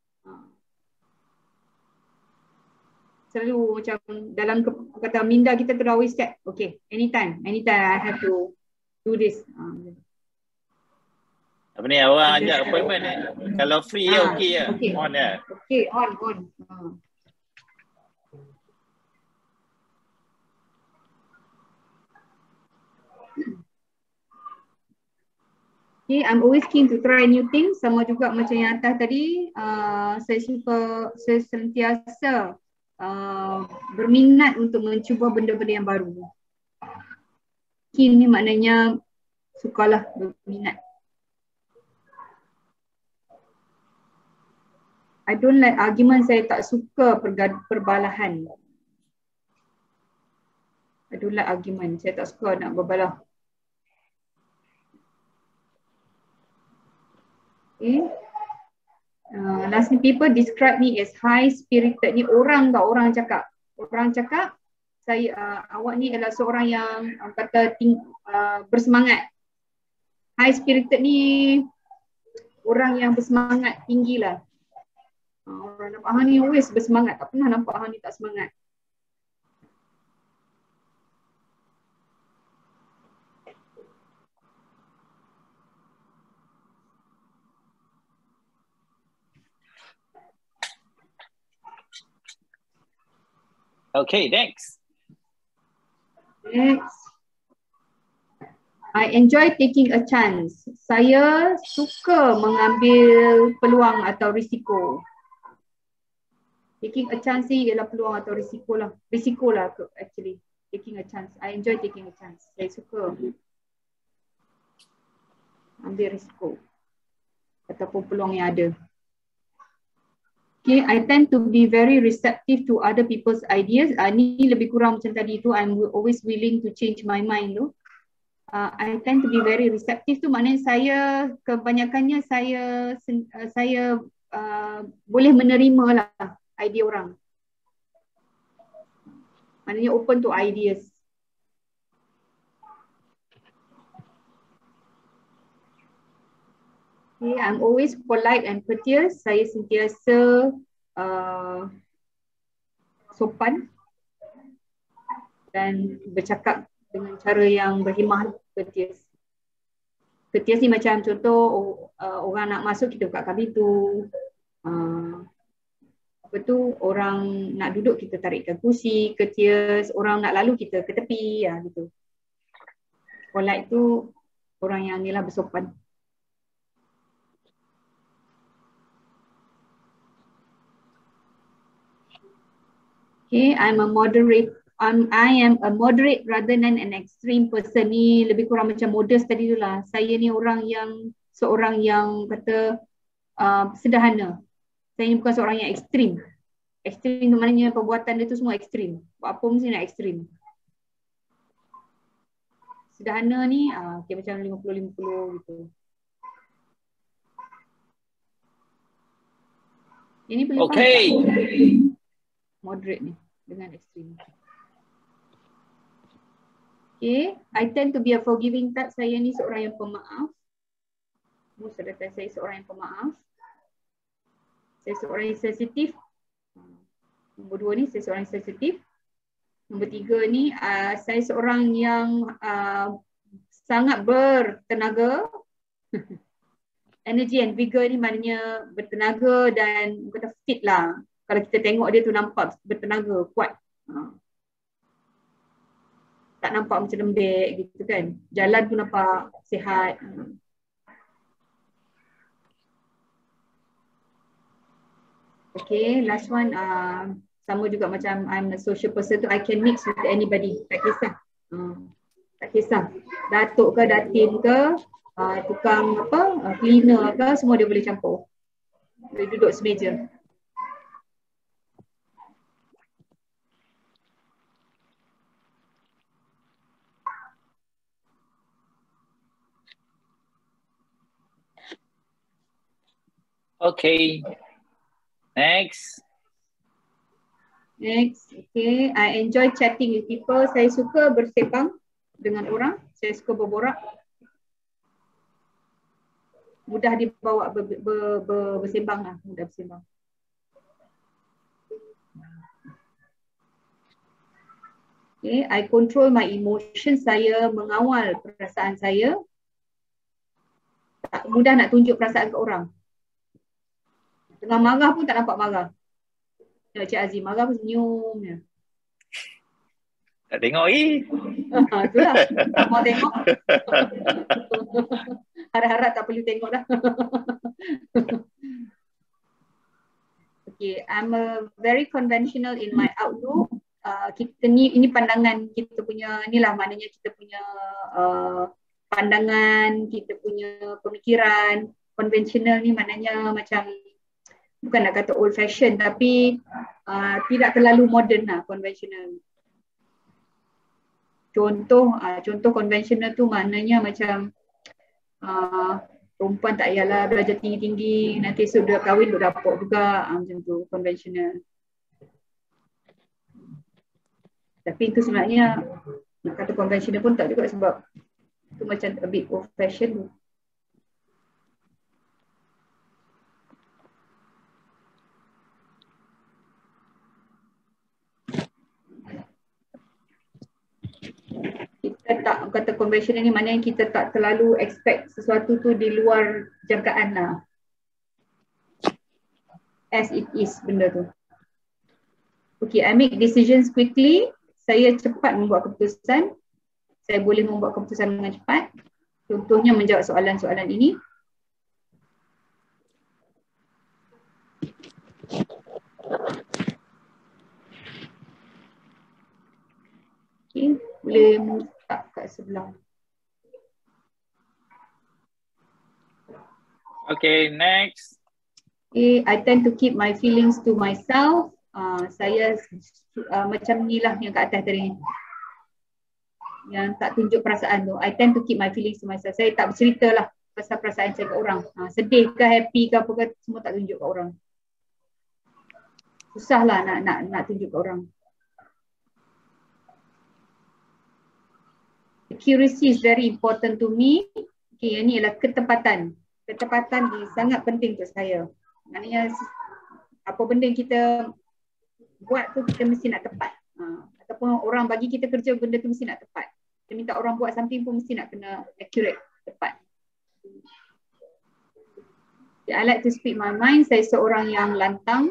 Selalu macam dalam kata minda kita tu always check. Okay, anytime I have to do this. Apa ni, awak ajak appointment ni? Kalau free ya, okey ya. Okay. On ya. Okay, on. Okay, I'm always keen to try new things. Sama juga macam yang atas tadi, saya sentiasa berminat untuk mencuba benda-benda yang baru. Keen ni maknanya sukalah, berminat. I don't like argument, saya tak suka perbalahan. I don't like argument, saya tak suka nak berbalah. Okay. Lastly, people describe me as high spirited. Ni orang cakap. Orang cakap awak ni adalah seorang yang kata bersemangat. High spirited ni orang yang bersemangat tinggi lah. Orang nampak hang ni always bersemangat. Tak pernah nampak hang ni tak semangat. Okay, next. Next. I enjoy taking a chance. Saya suka mengambil peluang atau risiko. Taking a chance ni ialah peluang atau risiko lah. Risiko lah actually. Taking a chance. I enjoy taking a chance. Saya suka ambil risiko ataupun peluang yang ada. Okay, I tend to be very receptive to other people's ideas. Ni lebih kurang macam tadi tu. I'm always willing to change my mind tu. I tend to be very receptive tu maknanya saya kebanyakannya saya boleh menerima lah idea orang. Maknanya open to ideas. Okay, I'm always polite and courteous. Saya sentiasa sopan dan bercakap dengan cara yang berhemah, courteous. Courteous ni macam contoh orang nak masuk kita bukakan pintu. Apa tu, orang nak duduk kita tarikkan kursi, courteous. Orang nak lalu kita ke tepi, gitu. Polite tu orang yang ni lah bersopan. Okay, I am a moderate rather than an extreme person. Ni lebih kurang macam modest tadi tu lah. Saya ni seorang yang kata sederhana. Saya ni bukan seorang yang ekstrim. Ekstrim tu maknanya perbuatan dia tu semua ekstrim. Buat apa mesti nak ekstrim. Sederhana ni okay, macam 50-50 gitu. Ini boleh Okay. Moderate ni dengan ekstrim. Okay, I tend to be a forgiving type. Saya ni seorang yang pemaaf. Most of the time saya seorang yang pemaaf. Saya seorang yang sensitif. Nombor 2 ni saya seorang yang sensitif. Nombor 3 ni saya seorang yang sangat bertenaga. Energy and vigor ni maknanya bertenaga dan kata fit lah. Kalau kita tengok dia tu nampak bertenaga, kuat. Tak nampak macam lembek gitu kan. Jalan tu nampak sihat. Okay, last one. Sama juga macam I'm a social person tu. I can mix with anybody. Tak kisah. Tak kisah. Datuk ke, datin ke, tukang cleaner ke, semua dia boleh campur. Boleh duduk semeja. Okay. Next. Next, okay. I enjoy chatting with people. Saya suka bersembang dengan orang. Saya suka berborak. Mudah dibawa bersembang lah. Mudah bersembang. Okay, I control my emotion. Saya mengawal perasaan saya. Tak mudah nak tunjuk perasaan ke orang. Tengah marah pun tak nampak marah. Tengok Cik Azim marah pun senyum je. Tak tengok lagi. Itulah. Tak mau tengok. Harap-harap tak perlu tengok dah. Okay, I'm very conventional in my outlook. Kita ni, ini pandangan kita punya, inilah maknanya kita punya pandangan, kita punya pemikiran. Konvensional ni maknanya macam, bukan nak kata old fashion tapi tidak terlalu moden lah, konvensional. Contoh konvensional tu maknanya macam perempuan tak payahlah belajar tinggi-tinggi, nanti sudah kahwin duduk dapur juga, macam tu konvensional. Tapi itu sebenarnya nak kata konvensional pun tak juga sebab itu macam a bit old fashion tu. . Kita tak kata conventional ni maknanya kita tak terlalu expect sesuatu tu di luar jangkaan lah. As it is benda tu. Okay, I make decisions quickly. Saya cepat membuat keputusan. Saya boleh membuat keputusan dengan cepat. Contohnya menjawab soalan-soalan ini. Okay, boleh letak kat sebelah. Okay, next. Okay, I tend to keep my feelings to myself. Saya macam ni lah yang kat atas tadi. Yang tak tunjuk perasaan tu. I tend to keep my feelings to myself. Saya tak bercerita lah pasal perasaan saya kat orang. Sedih ke, happy ke, apa ke, semua tak tunjuk kat orang. Susah lah nak tunjuk kat orang. Accuracy is very important to me. Okay, yang ni ialah ketepatan. Ketepatan sangat penting untuk saya. Maknanya apa benda yang kita buat tu kita mesti nak tepat. Ataupun orang bagi kita kerja, benda tu mesti nak tepat. Kita minta orang buat something pun mesti nak kena accurate, tepat. I like to speak my mind. Saya seorang yang lantang.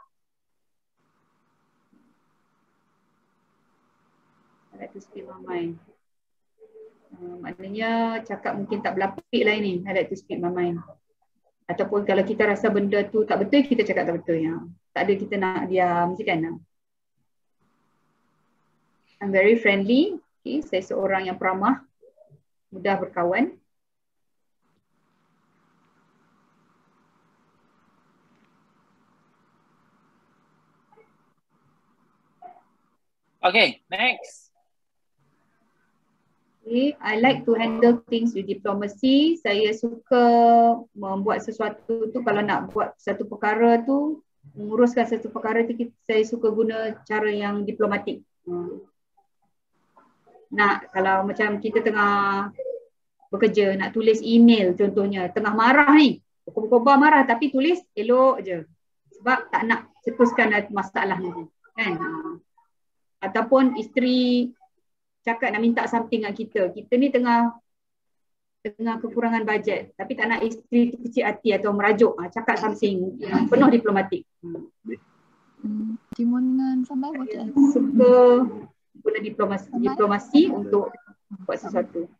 I like to speak my mind. Maknanya cakap mungkin tak berlapik lah ini. I like to speak my mind. Ataupun kalau kita rasa benda tu tak betul, kita cakap tak betul. Ya. Tak ada kita nak diam, mesti kan. I'm very friendly. Okay. Saya seorang yang peramah, mudah berkawan. Okay, next. Okay. I like to handle things with diplomacy. Saya suka membuat sesuatu tu, kalau nak buat satu perkara tu, menguruskan satu perkara tu, saya suka guna cara yang diplomatik. Nak, kalau macam kita tengah bekerja, nak tulis email contohnya, tengah marah ni, kobar marah tapi tulis elok je. Sebab tak nak cetuskan masalah ni. Kan? Ataupun isteri cakap nak minta something dengan kita. Kita ni tengah kekurangan bajet. Tapi tak nak isteri tu kecil hati atau merajuk. Cakap something yang penuh diplomatik. Timun dengan sambal macam suka guna diplomasi untuk buat sesuatu.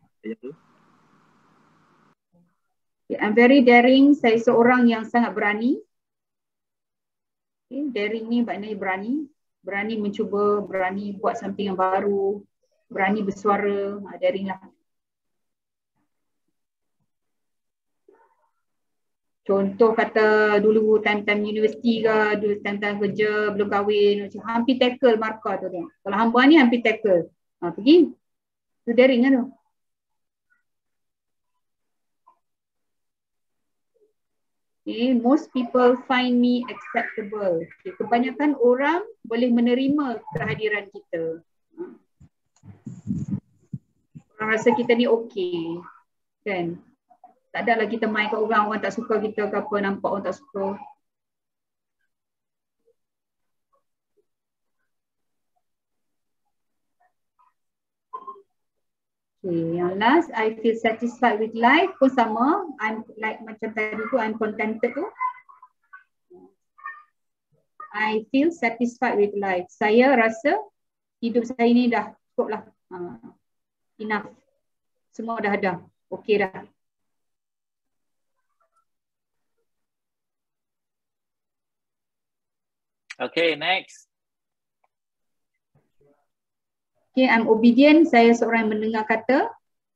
I'm very daring. Saya seorang yang sangat berani. Okay, daring ni maknanya berani. Berani mencuba, berani buat something yang baru. Berani bersuara, daring lah. Contoh kata dulu time-time universiti ke, dulu time-time kerja, belum kahwin, macam hampir tackle markah tu. Kalau hamba ni hampir tackle. Pergi. Tu daring kan tu. Okay, most people find me acceptable. Okay, kebanyakan orang boleh menerima kehadiran kita. Orang rasa kita ni okey, kan? Tak adalah kita main kat orang, orang tak suka kita ke apa, nampak orang tak suka. Okay, yang last, I feel satisfied with life pun sama. I'm like macam tadi tu, I'm contented tu. I feel satisfied with life. Saya rasa hidup saya ni dah cukup lah. Enough. Semua dah ada. Okey dah. Okay, next. Okay, I'm obedient. Saya seorang yang mendengar kata.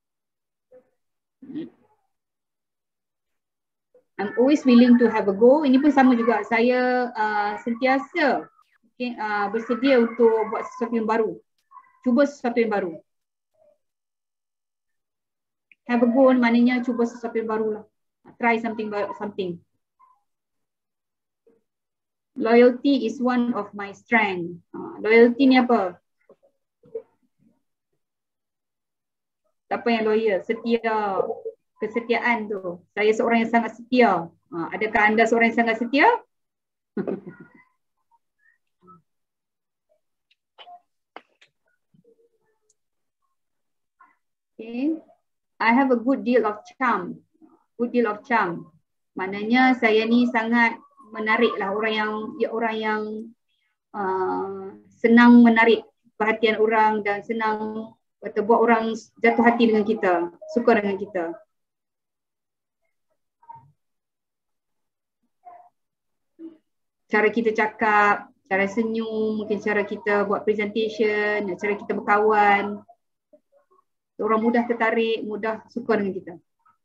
I'm always willing to have a go. Ini pun sama juga. Saya sentiasa bersedia untuk buat sesuatu yang baru. Cuba sesuatu yang baru. Have a go maknanya cuba sesuatu yang baru lah. Try something. Loyalty is one of my strength. Loyalty ni apa? Apa yang loyal? Setia. Kesetiaan tu. Saya seorang yang sangat setia. Adakah anda seorang yang sangat setia? Okay. I have a good deal of charm. Good deal of charm. Maknanya saya ni sangat menarik lah, orang yang senang menarik perhatian orang dan senang buat orang jatuh hati dengan kita, suka dengan kita. Cara kita cakap, cara senyum, mungkin cara kita buat presentation, cara kita berkawan. Orang mudah tertarik, mudah suka dengan kita.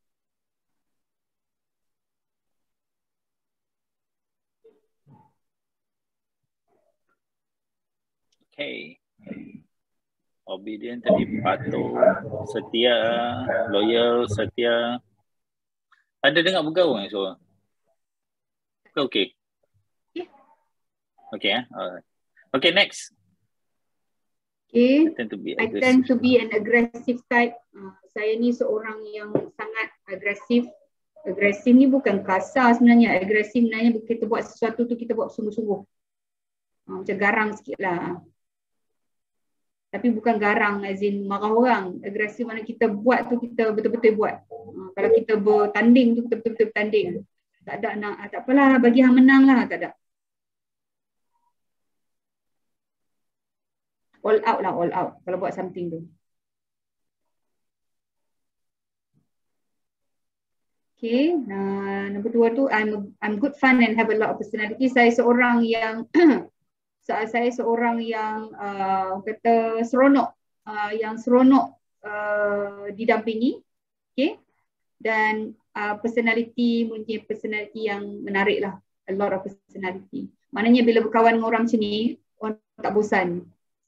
Okay. Obedient tadi patuh, setia, loyal, setia. Ada dengar bergaul yang suara? Okay. Okay, alright. Okay, next. Okay. I tend to be an aggressive type. Saya ni seorang yang sangat agresif. Agresif ni bukan kasar sebenarnya. Agresif sebenarnya kita buat sesuatu tu kita buat sungguh-sungguh. Macam garang sikit lah. Tapi bukan garang as in marah orang. Agresif mana kita buat tu kita betul-betul buat. Kalau kita bertanding tu kita betul-betul bertanding. Tak ada nak, tak apalah bagi hang menang lah, tak ada. All out lah, all out kalau buat something tu. Okay, nombor 2 tu I'm good fun and have a lot of personality. Saya seorang yang kata seronok, yang seronok didampingi, okay, dan personality mungkin personality yang menarik lah, a lot of personality. Maknanya bila berkawan dengan orang macam ni, orang tak bosan.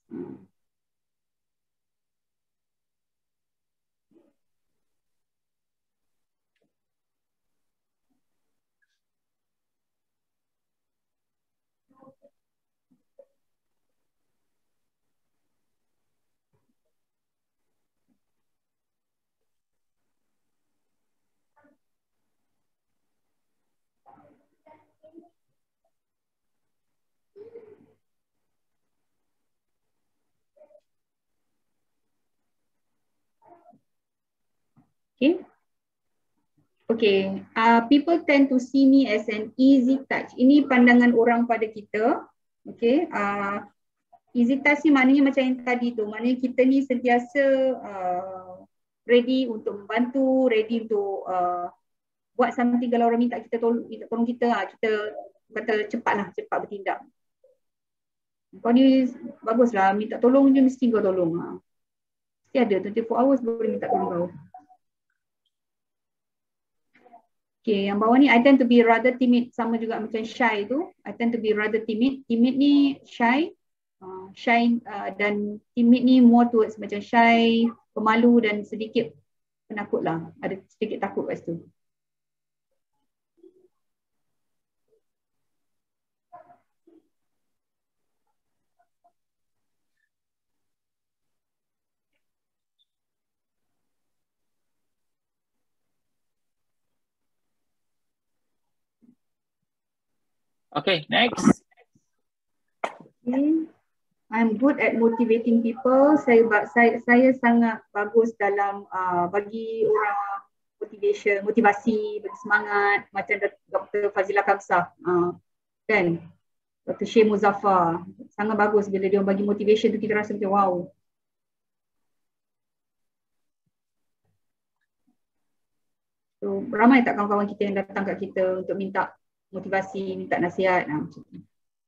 Okay. Okay. People tend to see me as an easy touch. Ini pandangan orang pada kita. Okay. Easy touch ni maknanya macam yang tadi tu. Maknanya kita ni sentiasa ready untuk membantu, ready untuk buat something kalau orang minta tolong kita, kita kata cepat bertindak. Kau ni baguslah, minta tolong je mesti kau tolong. Mesti ada 24 hours boleh minta tolong kau. Okay, yang bawah ni I tend to be rather timid, sama juga macam shy tu. I tend to be rather timid. Timid ni shy, dan timid ni more towards macam shy, pemalu dan sedikit penakut lah. Ada sedikit takut kat situ. Okay, next. Okay. I'm good at motivating people. Saya sangat bagus dalam bagi orang motivasi, bagi semangat, macam Dr. Fazila Kamsah, kan? Dr. Syekh Muzaffar. Sangat bagus bila dia bagi motivation tu, kita rasa macam wow. So, ramai tak kawan-kawan kita yang datang kat kita untuk minta motivasi, minta nasihat, macam tu.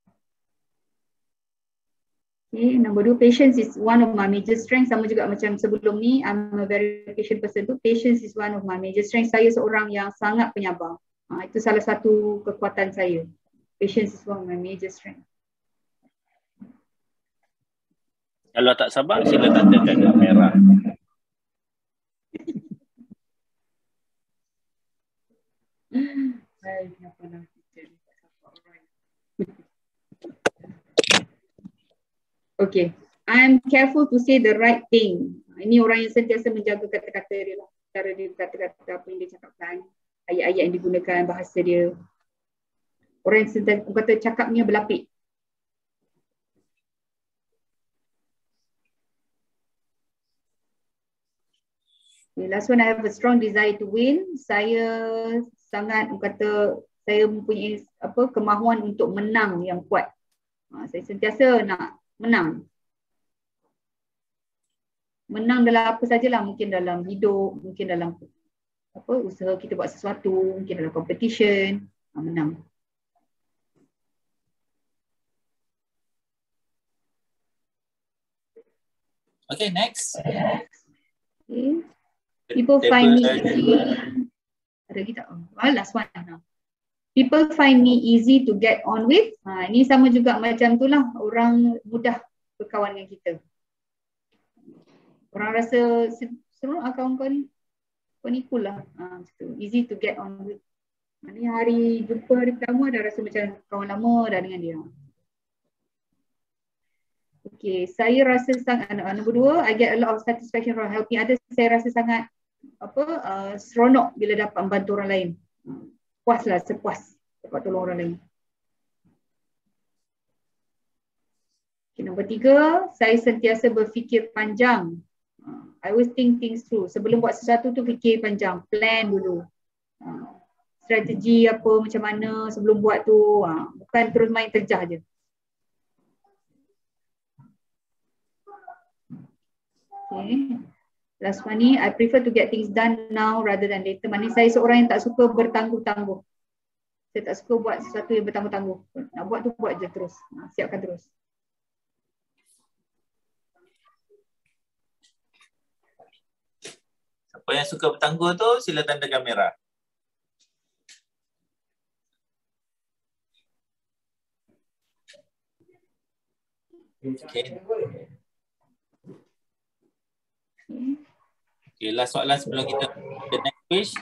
Okay, number 2, patience is one of my major strengths. Sama juga macam sebelum ni, I'm a very patient person tu. Patience is one of my major strengths. Saya seorang yang sangat penyabar. Itu salah satu kekuatan saya. Patience is one of my major strengths. Kalau tak sabar, sila tanda tanda merah. Okay, I'm careful to say the right thing. Ini orang yang sentiasa menjaga kata-kata dia lah. Cara dia kata-kata apa yang dia cakapkan, ayat-ayat yang digunakan, bahasa dia. Orang yang sentiasa kata cakapnya berlapik. Last one, I have a strong desire to win. Saya sangat kata saya mempunyai kemahuan untuk menang yang kuat. Saya sentiasa nak menang. Menang dalam apa sajalah, mungkin dalam hidup, mungkin dalam usaha kita buat sesuatu, mungkin dalam competition, menang. Okay, next. Okay. People find me easy. Ada lagi tak? Last one. People find me easy to get on with. Ini sama juga macam tu lah. Orang mudah berkawan dengan kita. Orang rasa seronok lah kawan kau ni. Kau ni cool lah. Easy to get on with. Maknanya hari jumpa hari pertama dah rasa macam kawan lama dah dengan dia. Okay, saya rasa sangat, nombor 2, I get a lot of satisfaction from helping others. Saya rasa sangat seronok bila dapat membantu orang lain. Puas lah, sepuas dapat tolong orang lain. Okay, nombor 3, saya sentiasa berfikir panjang. I always think things through. Sebelum buat sesuatu tu fikir panjang, plan dulu. Strategi apa, macam mana sebelum buat tu. Bukan terus main terjah je. Okay. Last one ni, I prefer to get things done now rather than later. Maknanya saya seorang yang tak suka bertangguh-tangguh. Saya tak suka buat sesuatu yang bertangguh-tangguh. Nak buat tu buat je terus. Siapkan terus. Siapa yang suka bertangguh tu sila tanda kamera. Okay. Okay, last soalan sebelum kita ke next page.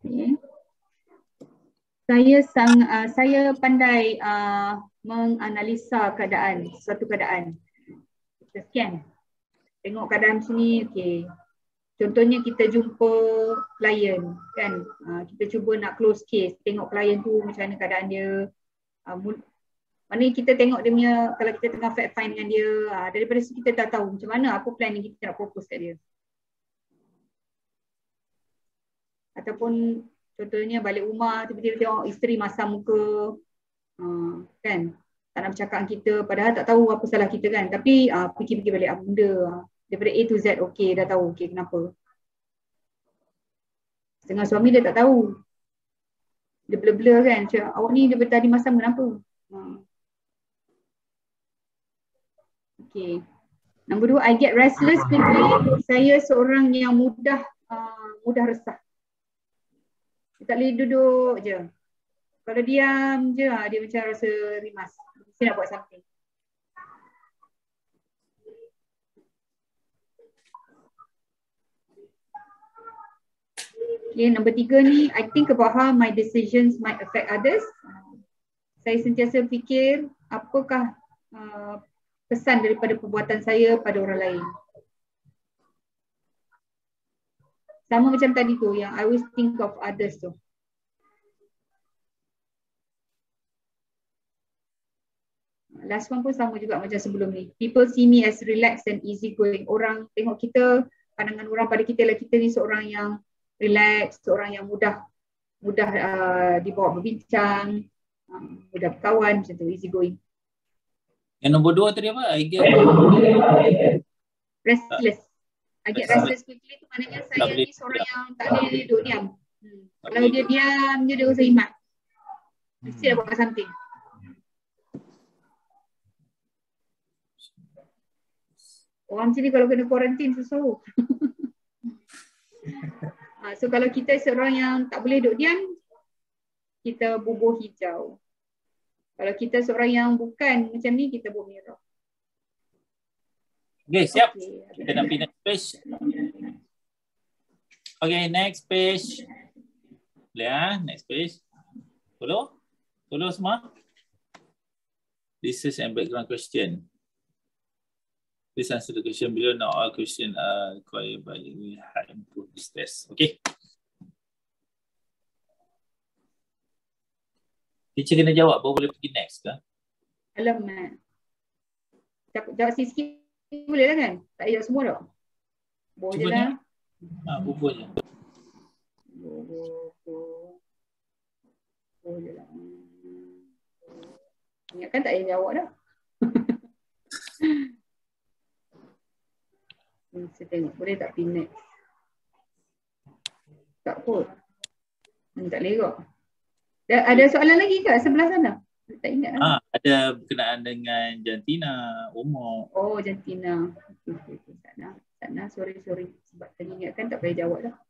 Saya pandai menganalisa keadaan, suatu keadaan. Kita scan. Tengok keadaan sini, okey. Contohnya kita jumpa klien kan. Kita cuba nak close case, tengok klien tu macam mana keadaan dia. Maknanya kita tengok dia punya, kalau kita tengah fact find dengan dia, daripada situ kita dah tahu macam mana, apa plan yang kita nak propose kat dia. Ataupun contohnya balik rumah, tiba-tiba tengok isteri masam muka, kan, tak nak bercakap dengan kita, padahal tak tahu apa salah kita kan, tapi fikir-fikir balik apa benda, daripada A to Z, okey, dah tahu, okey, kenapa. Setengah suami dia tak tahu, dia blur-blur kan, macam awak ni daripada tadi masam kenapa. Okay. Nombor 2, I get restless quickly. Saya seorang yang mudah resah. Dia tak boleh duduk je. Kalau diam je, dia macam rasa rimas. Mesti nak buat something. Okay, nombor 3 ni, I think about how my decisions might affect others. Saya sentiasa fikir apakah pesan daripada perbuatan saya pada orang lain. Sama macam tadi tu, yang I always think of others tu. Last one pun sama juga macam sebelum ni. People see me as relaxed and easy going. Orang tengok kita, pandangan orang pada kita lah, kita ni seorang yang relax, seorang yang mudah dibawa berbincang, mudah berkawan, macam tu, easy going. Yang nombor 2 tadi apa? I get restless. I get restless quickly tu maknanya saya ni seorang yang tak boleh duduk diam. Kalau dia diam je dia usah himat. Mesti dah buat something. Orang sini kalau kena kuarantin susah. So kalau kita seorang yang tak boleh duduk diam, kita bubuh hijau. Kalau kita seorang yang bukan macam ni, kita bubuh merah. Okay, siap. Okay. Kita nak pergi next page. Okay, next page. Boleh next page. Follow semua. Research and background question. Please answer the question below. Not all questions are required by we have improved this test. Okay. Teacher kena jawab baru boleh pergi next ke? Alamak. Jawab sikit boleh lah kan? Tak payah semua tak? Boleh je lah. Bubur je. Oh, je lah. Ingatkan tak payah jawab dah. Saya tengok boleh tak pergi next. Tak kot. Tak boleh kot. Ada soalan lagi ke sebelah sana? Tak ingat lah. Ada berkenaan dengan jantina, umur. Oh, jantina. Okay. Sana. Sorry. Sebab tadi ingatkan tak payah jawab dah.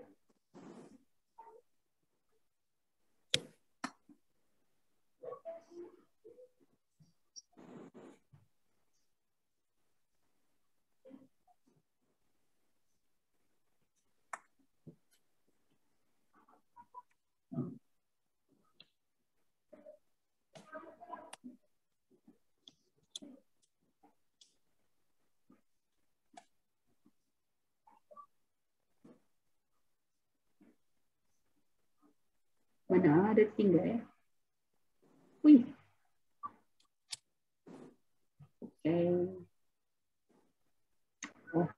Mana ada tinggal ya? Ui. Okay. Oh.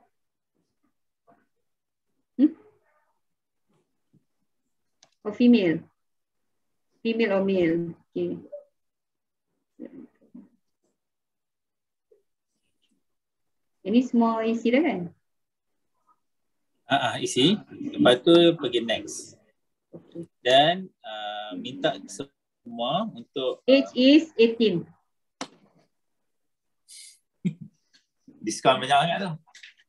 Oh, female. Female or male. Okay. Ini semua isi dah kan? Isi. Lepas tu pergi next. Okay. Dan minta semua untuk Age is 18. diskaun banyak sangat tu.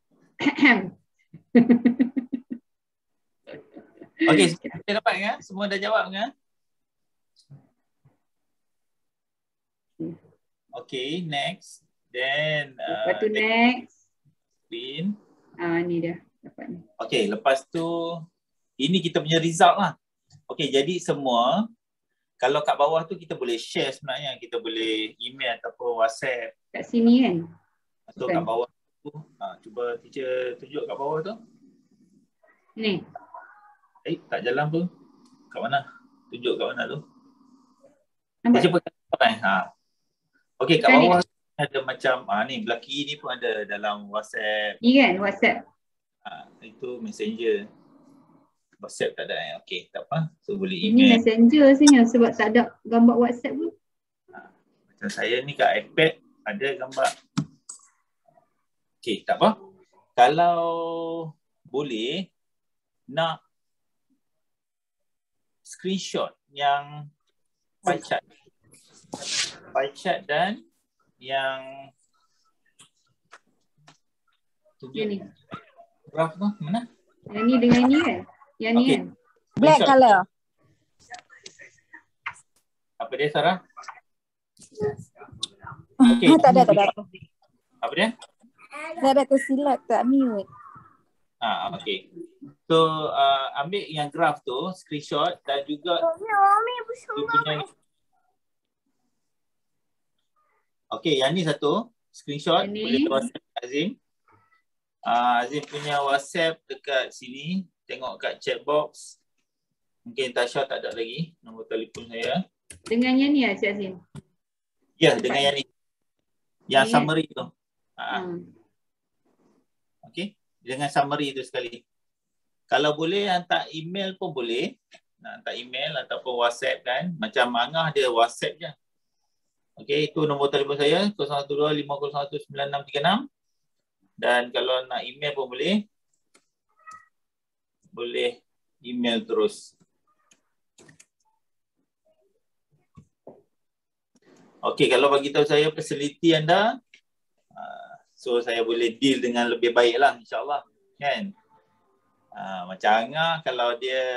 Okey, kita dapat kan? Semua dah jawab kan? Okey, next. Then Lepas tu next. screen. Ni dah dapat ni. Okey, lepas tu ini kita punya result lah. Okey, jadi semua kalau kat bawah tu kita boleh share sebenarnya. Kita boleh email ataupun WhatsApp. Kat sini kan? Atau kat bawah tu. Cuba teacher tunjuk kat bawah tu. Ni. Tak jalan pun. Kat mana? Tunjuk kat mana tu. Nampak? Teacher pakai. Okey, kat bawah ada macam ni belah kiri ni pun ada dalam WhatsApp. Ni kan WhatsApp. Itu Messenger. WhatsApp tak ada. Okey, tak apa. So boleh Ini email. Messenger sebenarnya sebab tak ada gambar WhatsApp pun. Macam saya ni kat iPad ada gambar. Okey, tak apa. Kalau boleh nak screenshot yang pie chart. Pie chart dan yang Yang ni. graf tu mana? Yang ni dengan ni kan? Yang ni kan? Black color. Apa dia Sarah? Okey. Tak ada. Apa dia? Tak ada tersilap, tak mute. Okey. So ambil yang graf tu, screenshot dan juga dia punya. Okey, yang ni satu screenshot boleh WhatsApp Azim. Azim punya WhatsApp dekat sini, tengok kat chat box. Mungkin Tasha tak ada lagi nombor telefon saya. Dengan yang ni lah Cik Azim? Ya, dengan yang ni. Yang summary tu. Okey, dengan summary tu sekali. Kalau boleh hantar email pun boleh. Nak hantar email ataupun WhatsApp kan. Macam Angah dia WhatsApp je. Okey, itu nombor telefon saya 012-501-9636. Dan kalau nak email pun boleh. Boleh email terus. Okey, kalau bagi tahu saya facility anda, so saya boleh deal dengan lebih baik lah insya-Allah. Kan? Macam Angah kalau dia